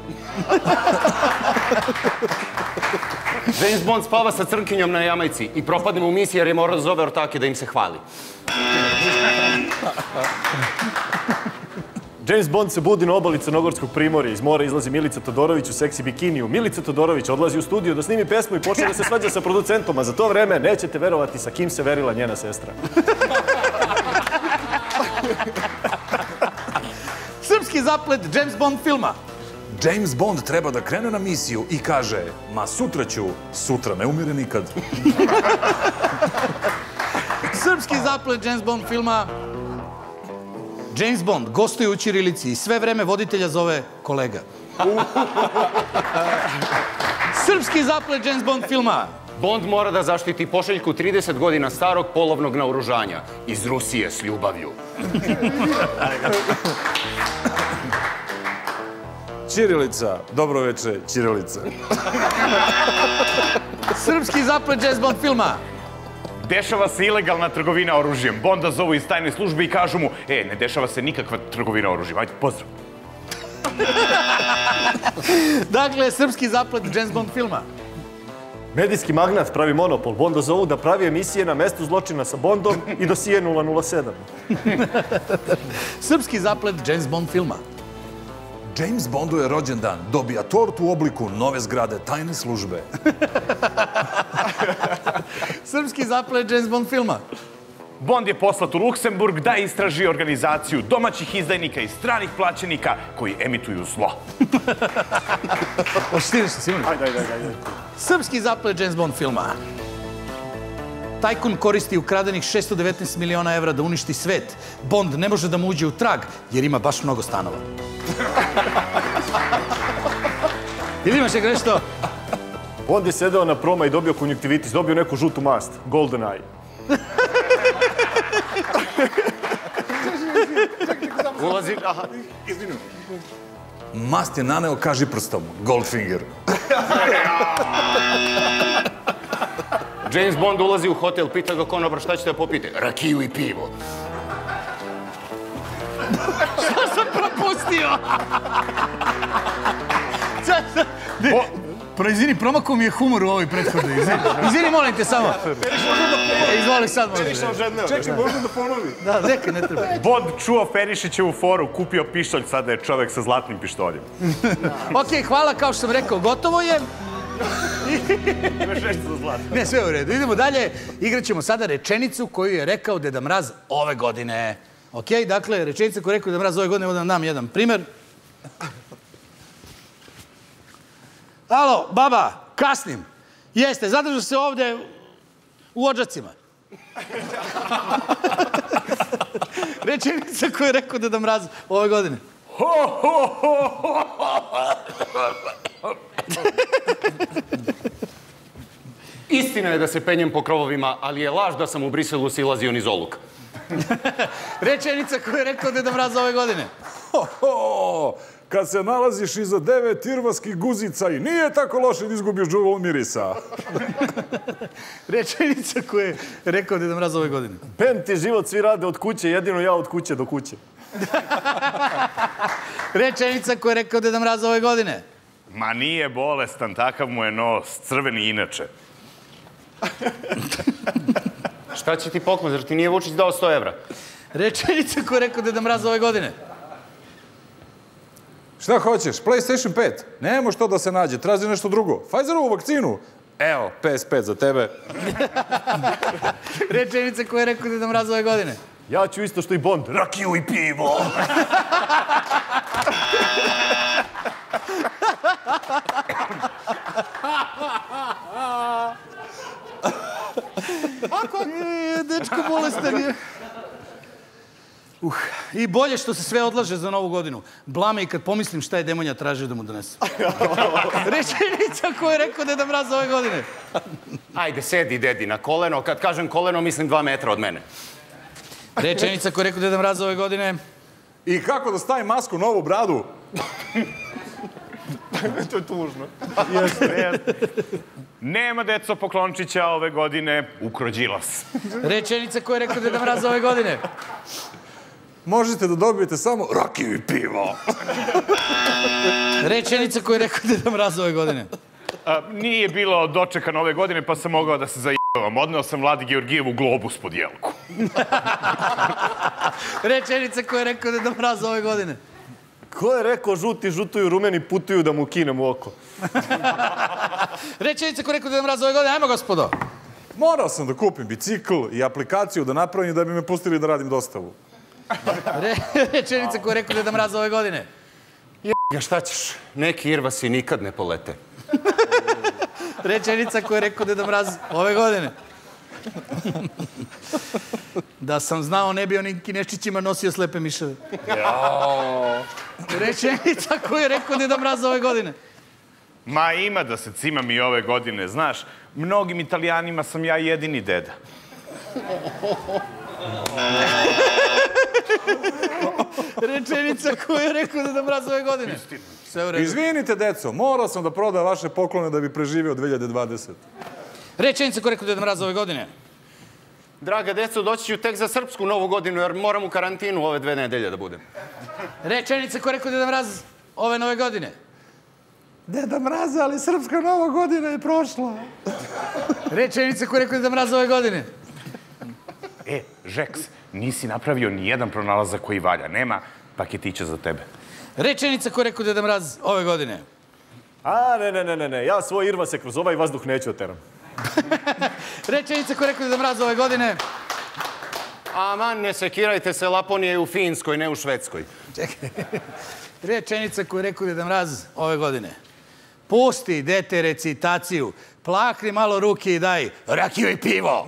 James Bond spava sa crnkinjom na Jamajci i propadne mu misija jer je morao da zove ortake da im se hvali. James Bond se budi na obali Crnogorskog primorja. Iz mora izlazi Milica Todorović u seksi bikiniju. Milica Todorović odlazi u studio da snimi pesmu i počne da se svađa sa producentom, a za to vreme nećete verovati sa kim se verila njena sestra. Srpski zaplet James Bond filma. James Bond treba da krene na misiju i kaže: ma sutra ću, sutra ne umire nikad. Srpski zaplet James Bond filma. James Bond gostuje u ćirilici i sve vreme voditelja zove kolega. Srpski zaplet James Bond filma. Bond mora da zaštiti pošiljku trideset godina starog polovnog naoružanja iz Rusije s ljubavlju. Ćirilica, dobro veče, ćirilica. Srpski zaplet James Bond filma. Dešava se ilegalna trgovina oružjem. Bonda zovu iz tajne službe i kažu mu: e, ne dešava se nikakva trgovina oružjem. Ajde, pozdrav. Dakle, srpski zaplet James Bond filma. Medijski magnat pravi monopol. Bonda zovu da pravi emisije na mestu zločina sa Bondom i dosije nula nula sedam. Srpski zaplet James Bond filma. James Bondu je rođendan, dobija tortu u obliku nove zgrade tajne službe. Srpski zaplet James Bond filma. Bond je poslat u Luksemburg da istraži organizaciju domaćih izdajnika i stranih plaćenika koji emituju zlo. Oštiriš se, Simon. Ajde, ajde, ajde. Srpski zaplet James Bond filma. Tajkun koristi ukradenih šesto devetnaest miliona evra da uništi svet. Bond ne može da mu uđe u trag jer ima baš mnogo stanova. Ili imaš nekada nešto? Bond je sedeo na proma i dobio konjuktivitis, dobio neku žutu mast. Golden Eye. Ulazi, aha. Mast je naneo kaži prstom. Goldfinger. James Bond ulazi u hotel, pita ga konobar šta ćete da popite. Rakiju i pivo. Šta sam propustio? Izvini, promakao mi je humor u ovoj prethodnoj. Izvini, molim te samo. Izvoli sad, molim te. Čekaj, možda da ponovi. Da, neka, ne treba. Bond čuo Perišićevu foru, kupio pištolj, sada je čovek sa zlatnim pištoljem. Ok, hvala, kao što sam rekao, gotovo je. Imaš nešto za zlatno. Ne, sve u redu. Idemo dalje. Igraćemo sada rečenicu koju je rekao Deda Mraz ove godine. Ok, dakle, rečenica koju je rekao Deda Mraz ove godine, ovdje vam dam jedan primer. Alo, baba, kasnim. Jeste, zadržu se ovde u Odžacima. Rečenica koju je rekao Deda Mraz ove godine. Istina je da se penjem po krovovima, ali je laž da sam u Briselu silazio niz oluk. Rečenica koju je rekao Deda Mraz ove godine. Kad se nalaziš iza devet irvaskih guzica i nije tako loše da izgubiš džuval mirisa. Rečenica koju je rekao Deda Mraz ove godine. Ben ti život, svi rade od kuće, jedino ja od kuće do kuće. Rečenica koju je rekao Deda Mraz ove godine. Ma nije bolestan, takav mu je nos, crveni inače. Šta će ti poklon, zar ti nije Vučić dao sto evra? Rečenica koju je rekao Deda Mraz ove godine. Šta hoćeš? PlayStation pet? Nemo što da se nađe, traži nešto drugo. Pfizerovu vakcinu? Evo, P S pet za tebe. Rečenica koju je rekao Deda Mraz ove godine. Ja ću isto što i Bond, rakiju i pivo. Ako je dečko bolestan je. Uh, I bolje što se sve odlaže za novu godinu. Blame i kad pomislim šta je demonja tražio da mu donese. Rečenica koju je rekao Deda Mraz ove godine. Ajde, sedi, dedi, na koleno. Kad kažem koleno, mislim dva metra od mene. Rečenica koju je rekao Deda Mraz ove godine. I kako da stavim masku na ovu bradu? To je tužno. Nema deco poklončića ove godine, ukro Đilas. Rečenica koju je rekao Deda Mraz ove godine. Možete da dobijete samo rakiju i pivo. Rečenica koju je rekao Deda Mraz ove godine. A, nije bilo dočekan ove godine, pa sam mogao da se zajebavam. Odneo sam Vladi Georgijevu globus pod jelku. Rečenica koju je rekao Deda Mraz ove godine. Ko je rekao žuti žutuju, rumeni putuju da mu kinem u oko? Rečenica koju je rekao Deda Mraz ove godine. Ajmo, gospodo. Morao sam da kupim bicikl i aplikaciju da napravim da bi me pustili da radim dostavu. Rečenica koju je rekao Deda Mraz ove godine. Ja, šta ćeš? Neki irvasi nikad ne polete. Rečenica koju je rekao Deda Mraz ove godine. Da sam znao, ne bi onim Kineščićima nosio slepe miševe. Rečenica koju je rekao Deda Mraz ove godine. Ma ima da se cimam i ove godine, znaš. Mnogim Italijanima sam ja jedini deda. Rečenica koju je rekao Deda Mraz ove godine. Izvinite, deco, morao sam da prodam vaše poklone da bi preživio dve hiljade dvadesete. Rečenica koju je rekao Deda Mraz ove godine. Draga deco, doći ću tek za srpsku novu godinu, jer moram u karantinu ove dve nedelje da budem. Rečenica koju je rekao Deda Mraz ove nove godine. Deda Mraza, ali srpska nova godina je prošla. Rečenica koju je rekao Deda Mraz ove godine. E, Žeks, nisi napravio ni jedan pronalazak koji valja. Nema paketića za tebe. Rečenica koju je rekao Deda Mraz ove godine. A, ne, ne, ne, ne, ne. Ja svoj irva se kroz ovaj vazduh neću oteram. Rečenica koju je rekao Deda Mraz ove godine. Aman, ne sekirajte se, Laponija je u Finskoj, ne u Švedskoj. Čekaj. Rečenica koju je rekao Deda Mraz ove godine. Pusti, dete, recitaciju. Plakni malo ruke i daj rakiju i pivo.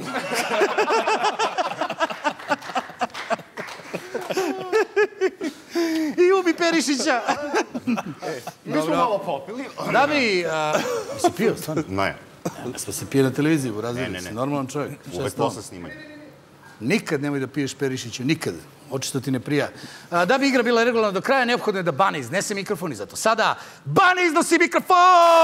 I ubi Perišića. Mi smo malo popili. Da bi... Si pio, stvarno? Ne. Smo se pije na televiziji, u razredu. Ne, ne, ne. Normalan čovjek. Uvek posle snimanja. Nikad nemoj da piješ Perišiću, nikad. Očisto ti ne prija. Da bi igra bila regularna do kraja, neophodno je da Bane iznese mikrofon i zato sada Bane iznosi mikrofon!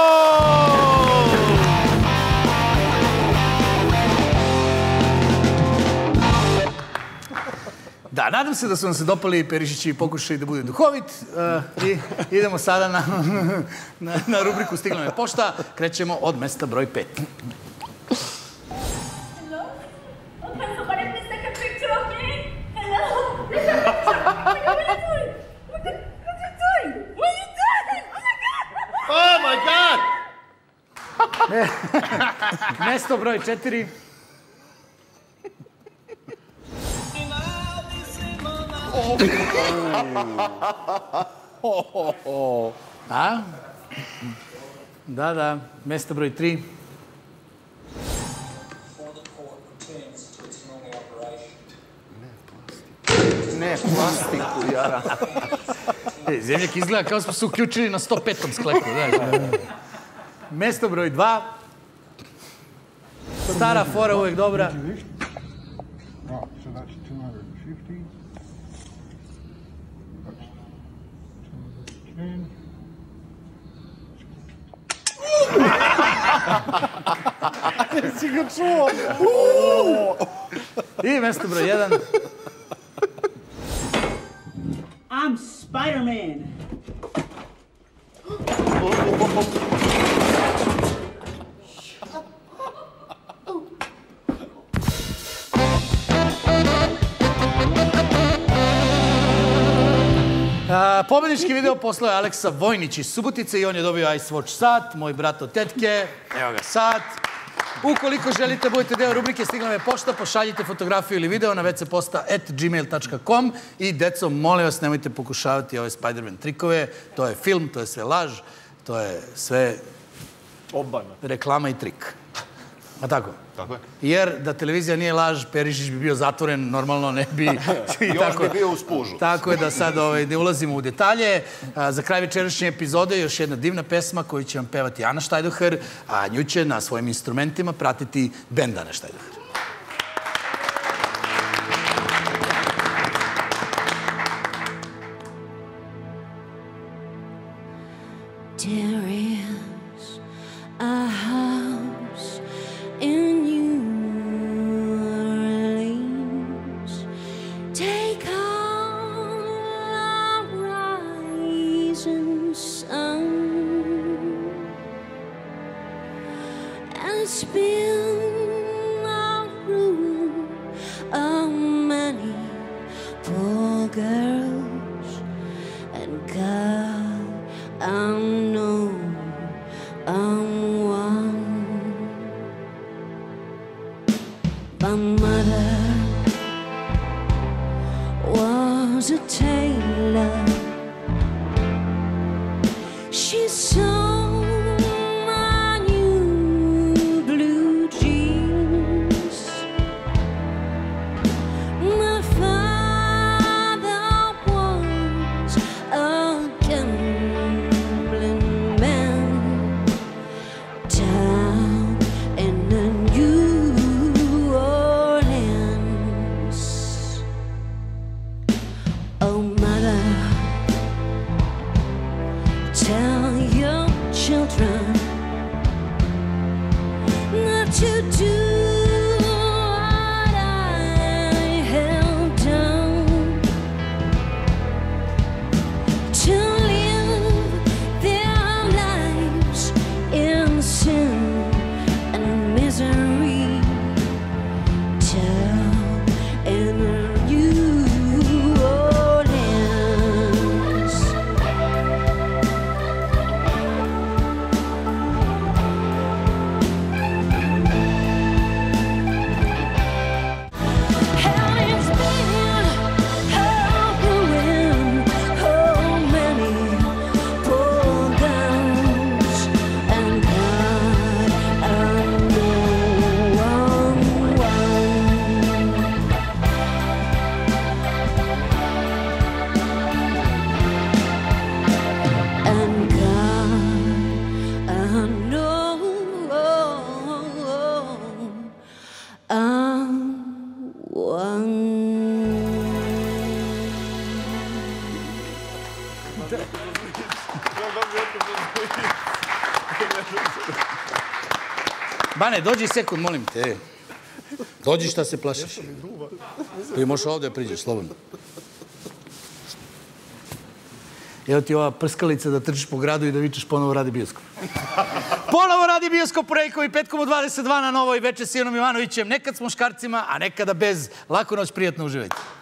Da, nadam se da su vam se dopali Perišići i pokušali da bude duhovit. I idemo sada na rubriku Stigla me pošta. Krećemo od mesta broj pet. Oh my God! Mesto broj četiri. A? Da, da. Mesto broj tri. Ne, plastiku, jara. Zemljak izgleda kao smo se uključili na sto petom sklepu, znaš. Mesto broj dva. Stara fora, uvek dobra. Si ga čuo? I mesto broj jedan. I'm Spider-Man. Pobednički video poslao je Aleksa Vojnić iz Subotice i on je dobio Ice Watch sat, moj brat od tetke. Evo ga sat. Ukoliko želite budete deo rubrike Stigla me pošta, pošaljite fotografiju ili video na vcposta at gmail tačka com i deco, molim vas, nemojte pokušavati ove Spider-Man trikove. To je film, to je sve laž, to je sve reklama i trik. A tako? Tako je. Jer da televizija nije laž, Perišić bi bio zatvoren, normalno ne bi... Još bi bio u spužu. Tako je da sad ne ulazimo u detalje. Za kraj večerašnje epizode još jedna divna pesma koju će vam pevati Ana Štajdoher, a nju će na svojim instrumentima pratiti bend Ana Štajdoher. There is a house in New Orleans. Take all the rising sun and spin the room of many poor girls and God, I know I'm one. My mother was a tailor. She sewed my new blue jeans. My father was a gambling man down in the New Orleans. Oh, mother, tell your children not to do what I have done, to live their lives in sin and misery down in the New Orleans. Bane, dođi sekund, molim te. Dođi, šta se plašiš? Ti možeš ovdje priđeš, slobodno. Evo ti ova prskalica da trčiš po gradu i da vičeš ponovo radi bioskop. Ponovo radi bioskop Rejkom i petkom u dvadeset dva na Novoj, veče s Ivanom Ivanovićem. Nekad s muškarcima, a nekada bez. Laku noć, prijatno uživajte.